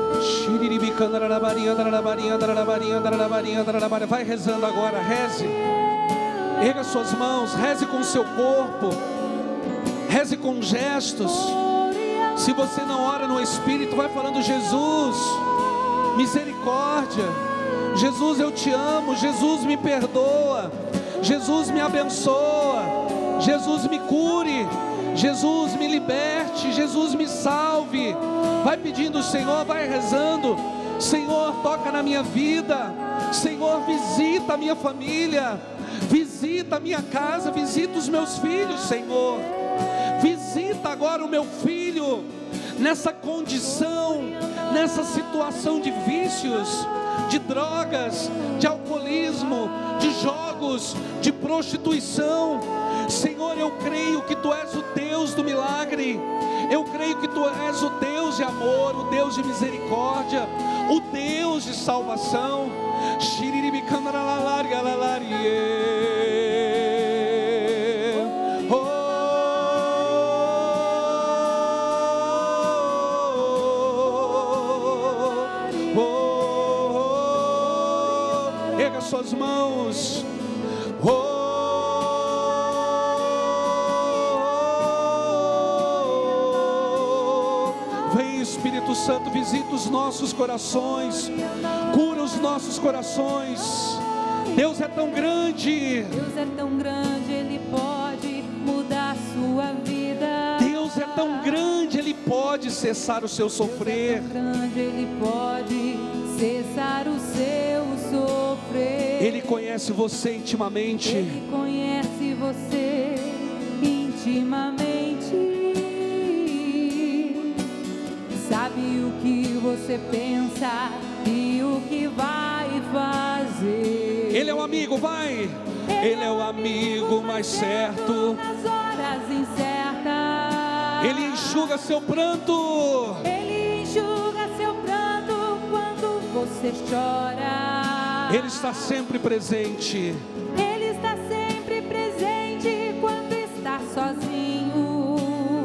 [SPEAKER 3] Vai rezando agora, reze. Erga suas mãos, reze com o seu corpo, reze com gestos. Se você não ora no Espírito, vai falando: Jesus, misericórdia. Jesus, eu te amo. Jesus, me perdoa. Jesus, me abençoa. Jesus, me cure. Jesus, me liberte. Jesus, me salve. Vai pedindo, Senhor, vai rezando. Senhor, toca na minha vida. Senhor, visita a minha família. Visita a minha casa, visita os meus filhos, Senhor. Visita agora o meu filho nessa condição, nessa situação de vícios, de drogas, de alcoolismo, de jogos, de prostituição. Senhor, eu creio que Tu és o Deus do milagre. Eu creio que Tu és o Deus de amor, o Deus de misericórdia, o Deus de salvação. Erga suas mãos. Vem, Espírito Santo, visita os nossos corações, cura os nossos corações. Deus é tão grande.
[SPEAKER 6] Deus é tão grande, Ele pode mudar a sua vida.
[SPEAKER 3] Deus é tão grande, Ele pode cessar o seu sofrer.
[SPEAKER 6] Deus é tão grande, Ele pode cessar o seu sofrer.
[SPEAKER 3] Ele conhece você intimamente.
[SPEAKER 6] Ele conhece você intimamente. Sabe o que você pensa e o que vai fazer.
[SPEAKER 3] Ele é um amigo, vai. Ele é o amigo mais certo.
[SPEAKER 6] Nas horas incertas.
[SPEAKER 3] Ele enxuga seu pranto.
[SPEAKER 6] Ele enxuga seu pranto quando você chora.
[SPEAKER 3] Ele está sempre presente.
[SPEAKER 6] Ele está sempre presente quando está sozinho.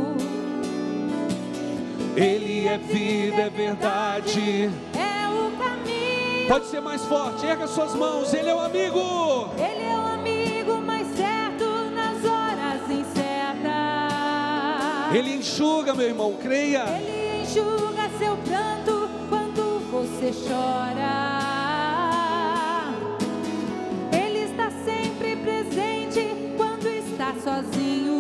[SPEAKER 3] Ele é vida, é verdade,
[SPEAKER 6] é o caminho.
[SPEAKER 3] Pode ser mais forte, erga suas mãos. Ele é o amigo.
[SPEAKER 6] Ele é o amigo mais certo nas horas incertas.
[SPEAKER 3] Ele enxuga, meu irmão, creia.
[SPEAKER 6] Ele enxuga seu pranto quando você chora. Ele está sempre presente quando está sozinho.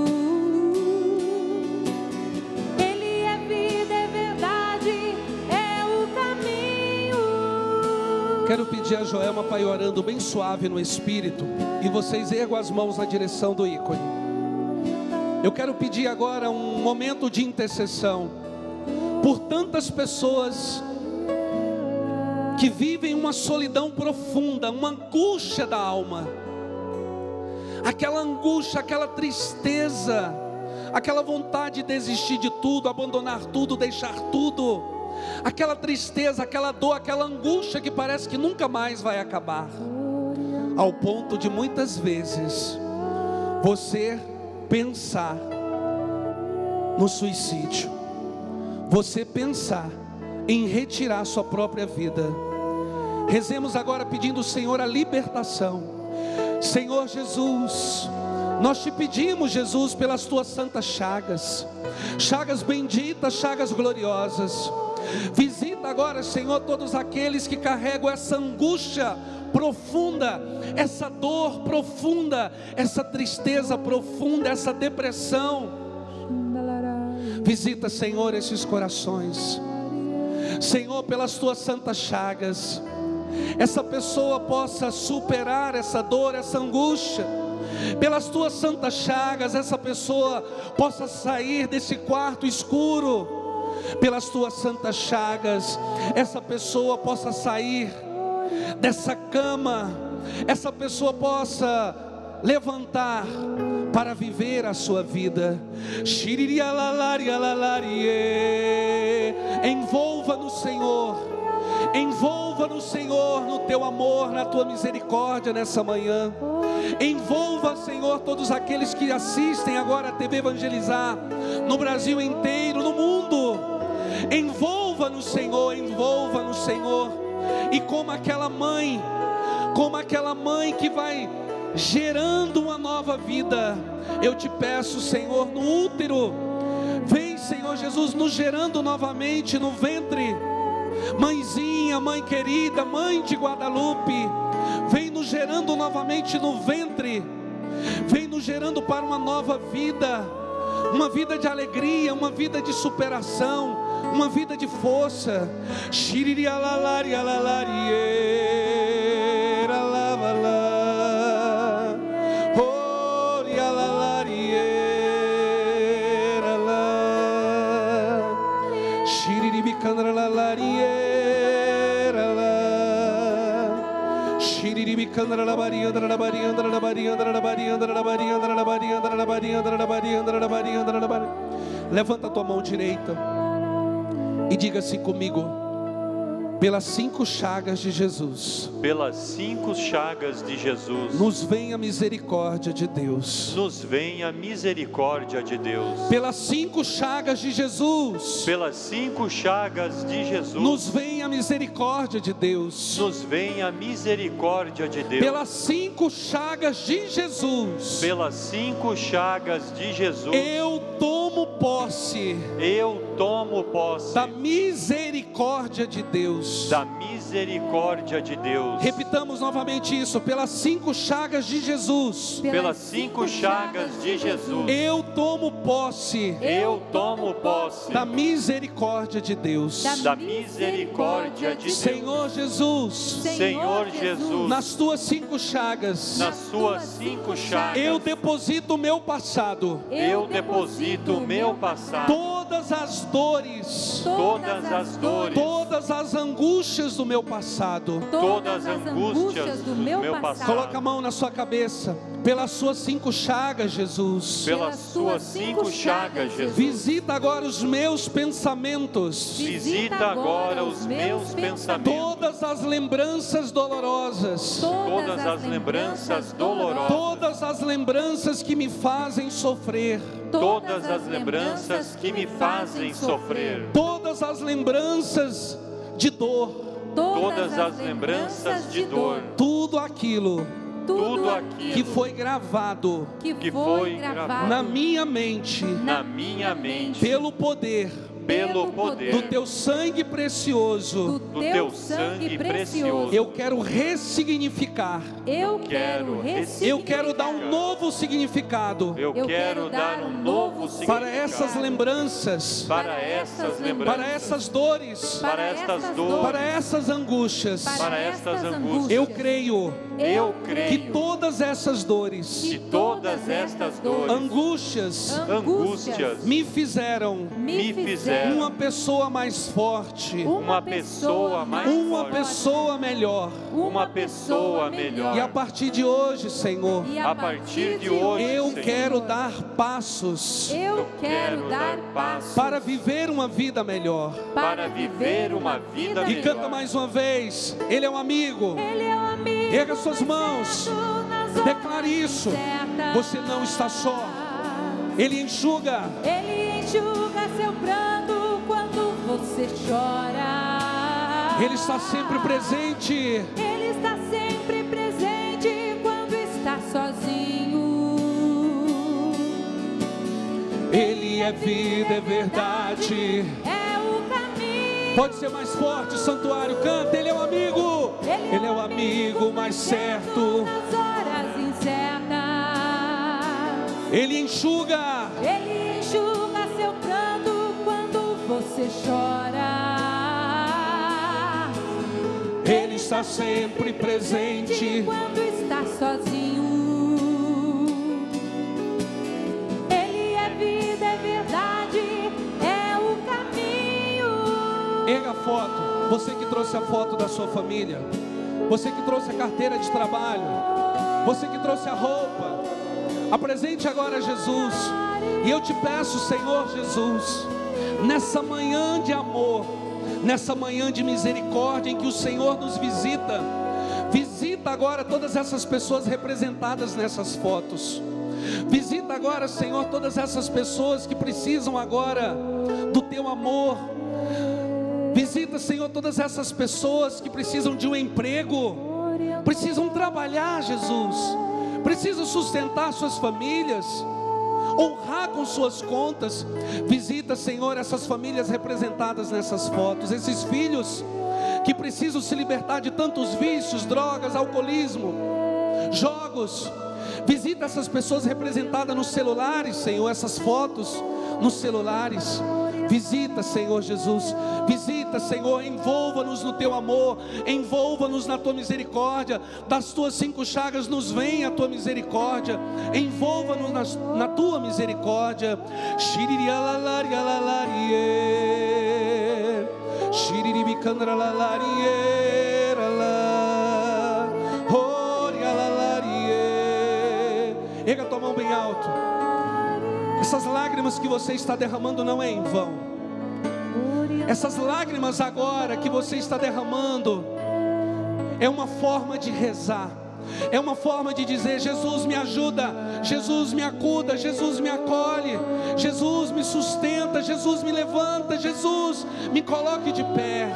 [SPEAKER 3] Quero pedir a Joelma para ir orando bem suave no Espírito. E vocês ergam as mãos na direção do ícone. Eu quero pedir agora um momento de intercessão por tantas pessoas que vivem uma solidão profunda, uma angústia da alma. Aquela angústia, aquela tristeza, aquela vontade de desistir de tudo, abandonar tudo, deixar tudo. Aquela tristeza, aquela dor, aquela angústia que parece que nunca mais vai acabar. Ao ponto de muitas vezes você pensar no suicídio, você pensar em retirar sua própria vida. Rezemos agora pedindo ao Senhor a libertação. Senhor Jesus, nós te pedimos, Jesus, pelas tuas santas chagas, chagas benditas, chagas gloriosas. Visita agora, Senhor, todos aqueles que carregam essa angústia profunda, essa dor profunda, essa tristeza profunda, essa depressão. Visita, Senhor, esses corações. Senhor, pelas tuas santas chagas, essa pessoa possa superar essa dor, essa angústia. Pelas tuas santas chagas, essa pessoa possa sair desse quarto escuro. Pelas tuas santas chagas, essa pessoa possa sair dessa cama essa pessoa possa levantar para viver a sua vida. Envolva no Senhor, envolva no Senhor, no teu amor, na tua misericórdia nessa manhã. Envolva, Senhor, todos aqueles que assistem agora a T V Evangelizar, no Brasil inteiro, no mundo. Envolva no Senhor, envolva no Senhor. E como aquela mãe, como aquela mãe que vai gerando uma nova vida, eu te peço, Senhor, no útero, vem, Senhor Jesus, nos gerando novamente no ventre. Mãezinha, mãe querida, mãe de Guadalupe, vem nos gerando novamente no ventre, vem nos gerando para uma nova vida, uma vida de alegria, uma vida de superação, uma vida de força. Levanta a tua mão direita e diga assim comigo: pelas cinco chagas de Jesus,
[SPEAKER 4] pelas cinco chagas de Jesus,
[SPEAKER 3] nos vem a misericórdia de Deus.
[SPEAKER 4] Nos vem a misericórdia de Deus.
[SPEAKER 3] Pelas cinco chagas de Jesus,
[SPEAKER 4] pelas cinco chagas de Jesus,
[SPEAKER 3] nos vem a misericórdia de Deus.
[SPEAKER 4] Nos vem a misericórdia de Deus.
[SPEAKER 3] Pelas cinco chagas de Jesus,
[SPEAKER 4] pelas cinco chagas de Jesus,
[SPEAKER 3] eu tomo posse.
[SPEAKER 4] Eu tomo posse
[SPEAKER 3] da misericórdia de Deus.
[SPEAKER 4] Da misericórdia de Deus.
[SPEAKER 3] Repitamos novamente isso: pelas cinco chagas de Jesus.
[SPEAKER 4] Pelas cinco chagas de Jesus,
[SPEAKER 3] eu tomo posse.
[SPEAKER 4] Eu tomo posse
[SPEAKER 3] da misericórdia de Deus.
[SPEAKER 4] Da misericórdia de Deus.
[SPEAKER 3] Senhor Jesus.
[SPEAKER 4] Senhor Jesus.
[SPEAKER 3] Nas tuas cinco chagas.
[SPEAKER 4] Nas suas cinco chagas.
[SPEAKER 3] Eu deposito o meu passado.
[SPEAKER 4] Eu deposito o meu passado.
[SPEAKER 3] Todas as dores.
[SPEAKER 4] Todas as dores.
[SPEAKER 3] Todas as angústias do meu passado.
[SPEAKER 4] Todas as angústias do meu passado.
[SPEAKER 3] Coloca a mão na sua cabeça. Pelas suas cinco chagas, Jesus.
[SPEAKER 4] Pelas suas cinco chagas, Jesus.
[SPEAKER 3] Visita agora os meus pensamentos.
[SPEAKER 4] Visita agora os meus pensamentos.
[SPEAKER 3] Todas as lembranças dolorosas.
[SPEAKER 4] Todas as lembranças dolorosas.
[SPEAKER 3] Todas as lembranças que me fazem sofrer.
[SPEAKER 4] Todas as lembranças que me fazem sofrer.
[SPEAKER 3] Todas as lembranças de dor.
[SPEAKER 4] Todas as lembranças de dor.
[SPEAKER 3] Tudo aquilo.
[SPEAKER 4] Tudo aquilo
[SPEAKER 3] que foi gravado,
[SPEAKER 4] que foi gravado
[SPEAKER 3] na minha mente,
[SPEAKER 4] na minha mente,
[SPEAKER 3] pelo poder,
[SPEAKER 4] pelo poder
[SPEAKER 3] do teu sangue precioso,
[SPEAKER 4] do teu sangue precioso.
[SPEAKER 3] Eu quero ressignificar.
[SPEAKER 6] Eu quero ressignificar.
[SPEAKER 3] Eu quero dar um novo significado.
[SPEAKER 4] Eu quero dar um novo significado
[SPEAKER 3] para essas lembranças,
[SPEAKER 4] para essas lembranças,
[SPEAKER 3] para essas dores,
[SPEAKER 4] para estas dores,
[SPEAKER 3] para essas angústias,
[SPEAKER 4] para estas angústias.
[SPEAKER 3] Eu creio.
[SPEAKER 4] Eu creio
[SPEAKER 3] que todas essas dores,
[SPEAKER 4] que todas estas dores,
[SPEAKER 3] angústias,
[SPEAKER 4] angústias,
[SPEAKER 3] me fizeram,
[SPEAKER 4] me fizeram
[SPEAKER 3] uma pessoa mais forte,
[SPEAKER 4] uma pessoa mais
[SPEAKER 3] uma
[SPEAKER 4] forte,
[SPEAKER 3] pessoa melhor,
[SPEAKER 4] uma pessoa melhor.
[SPEAKER 3] E a partir de hoje, Senhor,
[SPEAKER 4] a partir de hoje,
[SPEAKER 3] eu
[SPEAKER 4] Senhor,
[SPEAKER 3] quero dar passos,
[SPEAKER 6] eu quero dar passos
[SPEAKER 3] para viver uma vida melhor,
[SPEAKER 4] para viver uma vida melhor.
[SPEAKER 3] E canta mais uma vez: Ele é um amigo.
[SPEAKER 6] Ele é um amigo.
[SPEAKER 3] Erga suas mãos, declare isso. Você não está só. Ele enxuga.
[SPEAKER 6] Ele enxuga seu pranto quando você chora.
[SPEAKER 3] Ele está sempre presente.
[SPEAKER 6] Ele está sempre presente quando está sozinho.
[SPEAKER 3] Ele é vida, é verdade.
[SPEAKER 6] É o caminho.
[SPEAKER 3] Pode ser mais forte, santuário, canta. Ele é um amigo. Ele, Ele é o amigo mais certo
[SPEAKER 6] nas horas incertas.
[SPEAKER 3] Ele enxuga.
[SPEAKER 6] Ele enxuga seu pranto quando você chora.
[SPEAKER 3] Ele está sempre presente
[SPEAKER 6] quando está sozinho. Ele é vida, é verdade, é o caminho.
[SPEAKER 3] Erga a foto. Você que trouxe a foto da sua família, Você que trouxe a carteira de trabalho, você que trouxe a roupa, apresente agora Jesus. E eu te peço, Senhor Jesus, nessa manhã de amor, nessa manhã de misericórdia em que o Senhor nos visita, visita agora todas essas pessoas representadas nessas fotos. Visita agora, Senhor, todas essas pessoas que precisam agora do teu amor. Visita, Senhor, todas essas pessoas que precisam de um emprego, precisam trabalhar, Jesus, precisam sustentar suas famílias, honrar com suas contas. Visita, Senhor, essas famílias representadas nessas fotos, esses filhos que precisam se libertar de tantos vícios, drogas, alcoolismo, jogos. Visita essas pessoas representadas nos celulares, Senhor, essas fotos nos celulares. Visita, Senhor Jesus, visita, Senhor, envolva-nos no teu amor, envolva-nos na tua misericórdia. Das tuas cinco chagas nos vem a tua misericórdia, envolva-nos na, na tua misericórdia. Erga a tua mão bem alto. Essas lágrimas que você está derramando não é em vão. Essas lágrimas agora que você está derramando é uma forma de rezar, é uma forma de dizer: Jesus me ajuda, Jesus me acuda, Jesus me acolhe, Jesus me sustenta, Jesus me levanta, Jesus me coloque de pé.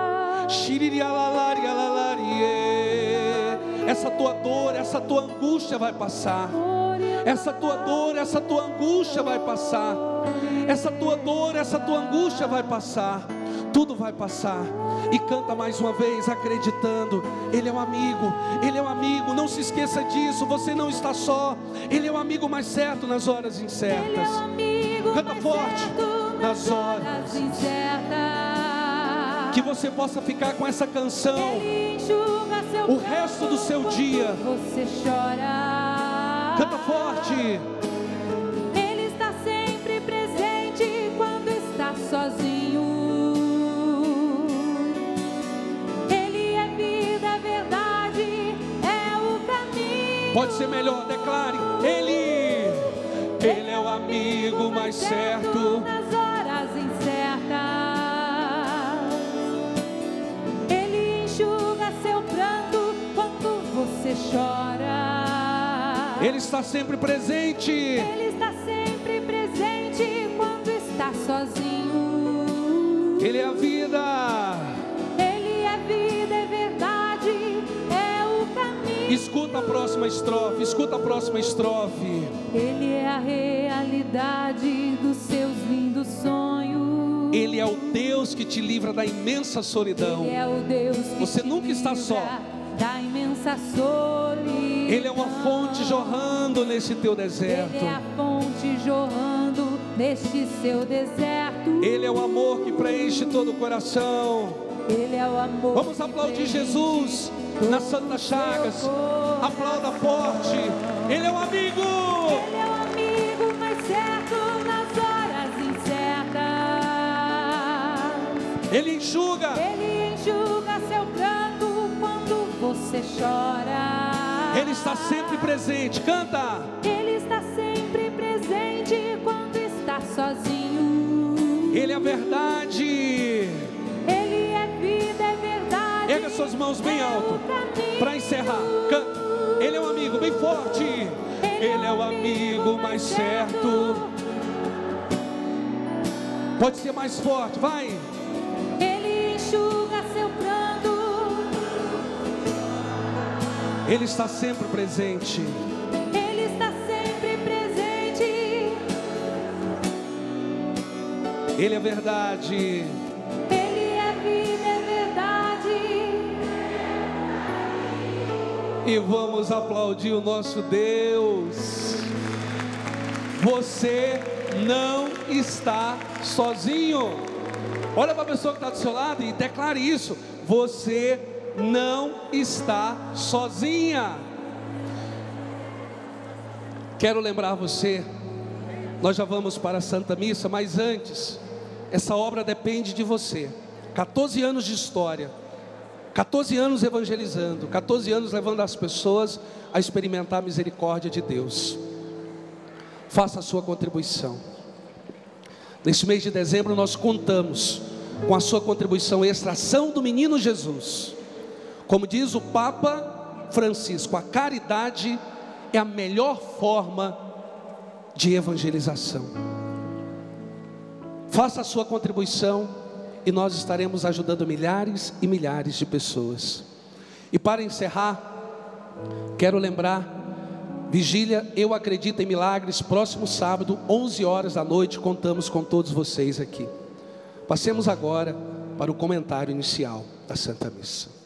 [SPEAKER 3] Essa tua dor, essa tua angústia vai passar. Essa tua dor, essa tua angústia vai passar. Essa tua dor, essa tua angústia vai passar. Tudo vai passar. E canta mais uma vez, acreditando: Ele é um amigo, Ele é um amigo. Não se esqueça disso, você não está só. Ele é o amigo mais certo nas horas incertas. Canta forte. Nas horas incertas. Que você possa ficar com essa canção o resto do seu dia.
[SPEAKER 6] Você chora.
[SPEAKER 3] Canta forte.
[SPEAKER 6] Ele está sempre presente quando está sozinho. Ele é vida, verdade, é o caminho.
[SPEAKER 3] Pode ser melhor, declare: Ele, Ele é o amigo mais certo
[SPEAKER 6] nas horas incertas. Ele enxuga seu pranto quando você chora.
[SPEAKER 3] Ele está sempre presente.
[SPEAKER 6] Ele está sempre presente quando está sozinho.
[SPEAKER 3] Ele é a vida.
[SPEAKER 6] Ele é vida, é verdade, é o caminho.
[SPEAKER 3] Escuta a próxima estrofe, escuta a próxima estrofe.
[SPEAKER 6] Ele é a realidade dos seus lindos sonhos.
[SPEAKER 3] Ele é o Deus que te livra da imensa solidão.
[SPEAKER 6] Ele é o Deus que
[SPEAKER 3] você
[SPEAKER 6] te
[SPEAKER 3] nunca está
[SPEAKER 6] livra
[SPEAKER 3] só.
[SPEAKER 6] Da imensa solidão.
[SPEAKER 3] Ele é uma fonte jorrando nesse teu deserto.
[SPEAKER 6] Ele é a fonte jorrando neste seu deserto.
[SPEAKER 3] Ele é o amor que preenche todo o coração.
[SPEAKER 6] Ele é o amor.
[SPEAKER 3] Vamos aplaudir Jesus nas Santas Chagas. Aplauda forte. Ele é o amigo.
[SPEAKER 6] Ele é o amigo mais certo nas horas incertas.
[SPEAKER 3] Ele enxuga.
[SPEAKER 6] Ele enxuga seu pranto quando você chora.
[SPEAKER 3] Ele está sempre presente. Canta.
[SPEAKER 6] Ele está sempre presente quando está sozinho.
[SPEAKER 3] Ele é a verdade.
[SPEAKER 6] Ele é vida, é verdade.
[SPEAKER 3] Erga suas mãos bem alto para encerrar. Canta. Ele é um amigo bem forte. Ele é o amigo mais certo. Pode ser mais forte, vai.
[SPEAKER 6] Ele enxuga seu pranto.
[SPEAKER 3] Ele está sempre presente.
[SPEAKER 6] Ele está sempre presente.
[SPEAKER 3] Ele é verdade.
[SPEAKER 6] Ele é vida, é verdade.
[SPEAKER 3] E vamos aplaudir o nosso Deus. Você não está sozinho. Olha para a pessoa que está do seu lado e declare isso: você não está sozinha. Quero lembrar você, nós já vamos para a Santa Missa, mas antes, essa obra depende de você. quatorze anos de história, quatorze anos evangelizando, quatorze anos levando as pessoas a experimentar a misericórdia de Deus. Faça a sua contribuição. Neste mês de dezembro nós contamos com a sua contribuição extra, ação do menino Jesus. Como diz o Papa Francisco, a caridade é a melhor forma de evangelização. Faça a sua contribuição e nós estaremos ajudando milhares e milhares de pessoas. E para encerrar, quero lembrar, vigília Eu Acredito em Milagres, próximo sábado, onze horas da noite, contamos com todos vocês aqui. Passemos agora para o comentário inicial da Santa Missa.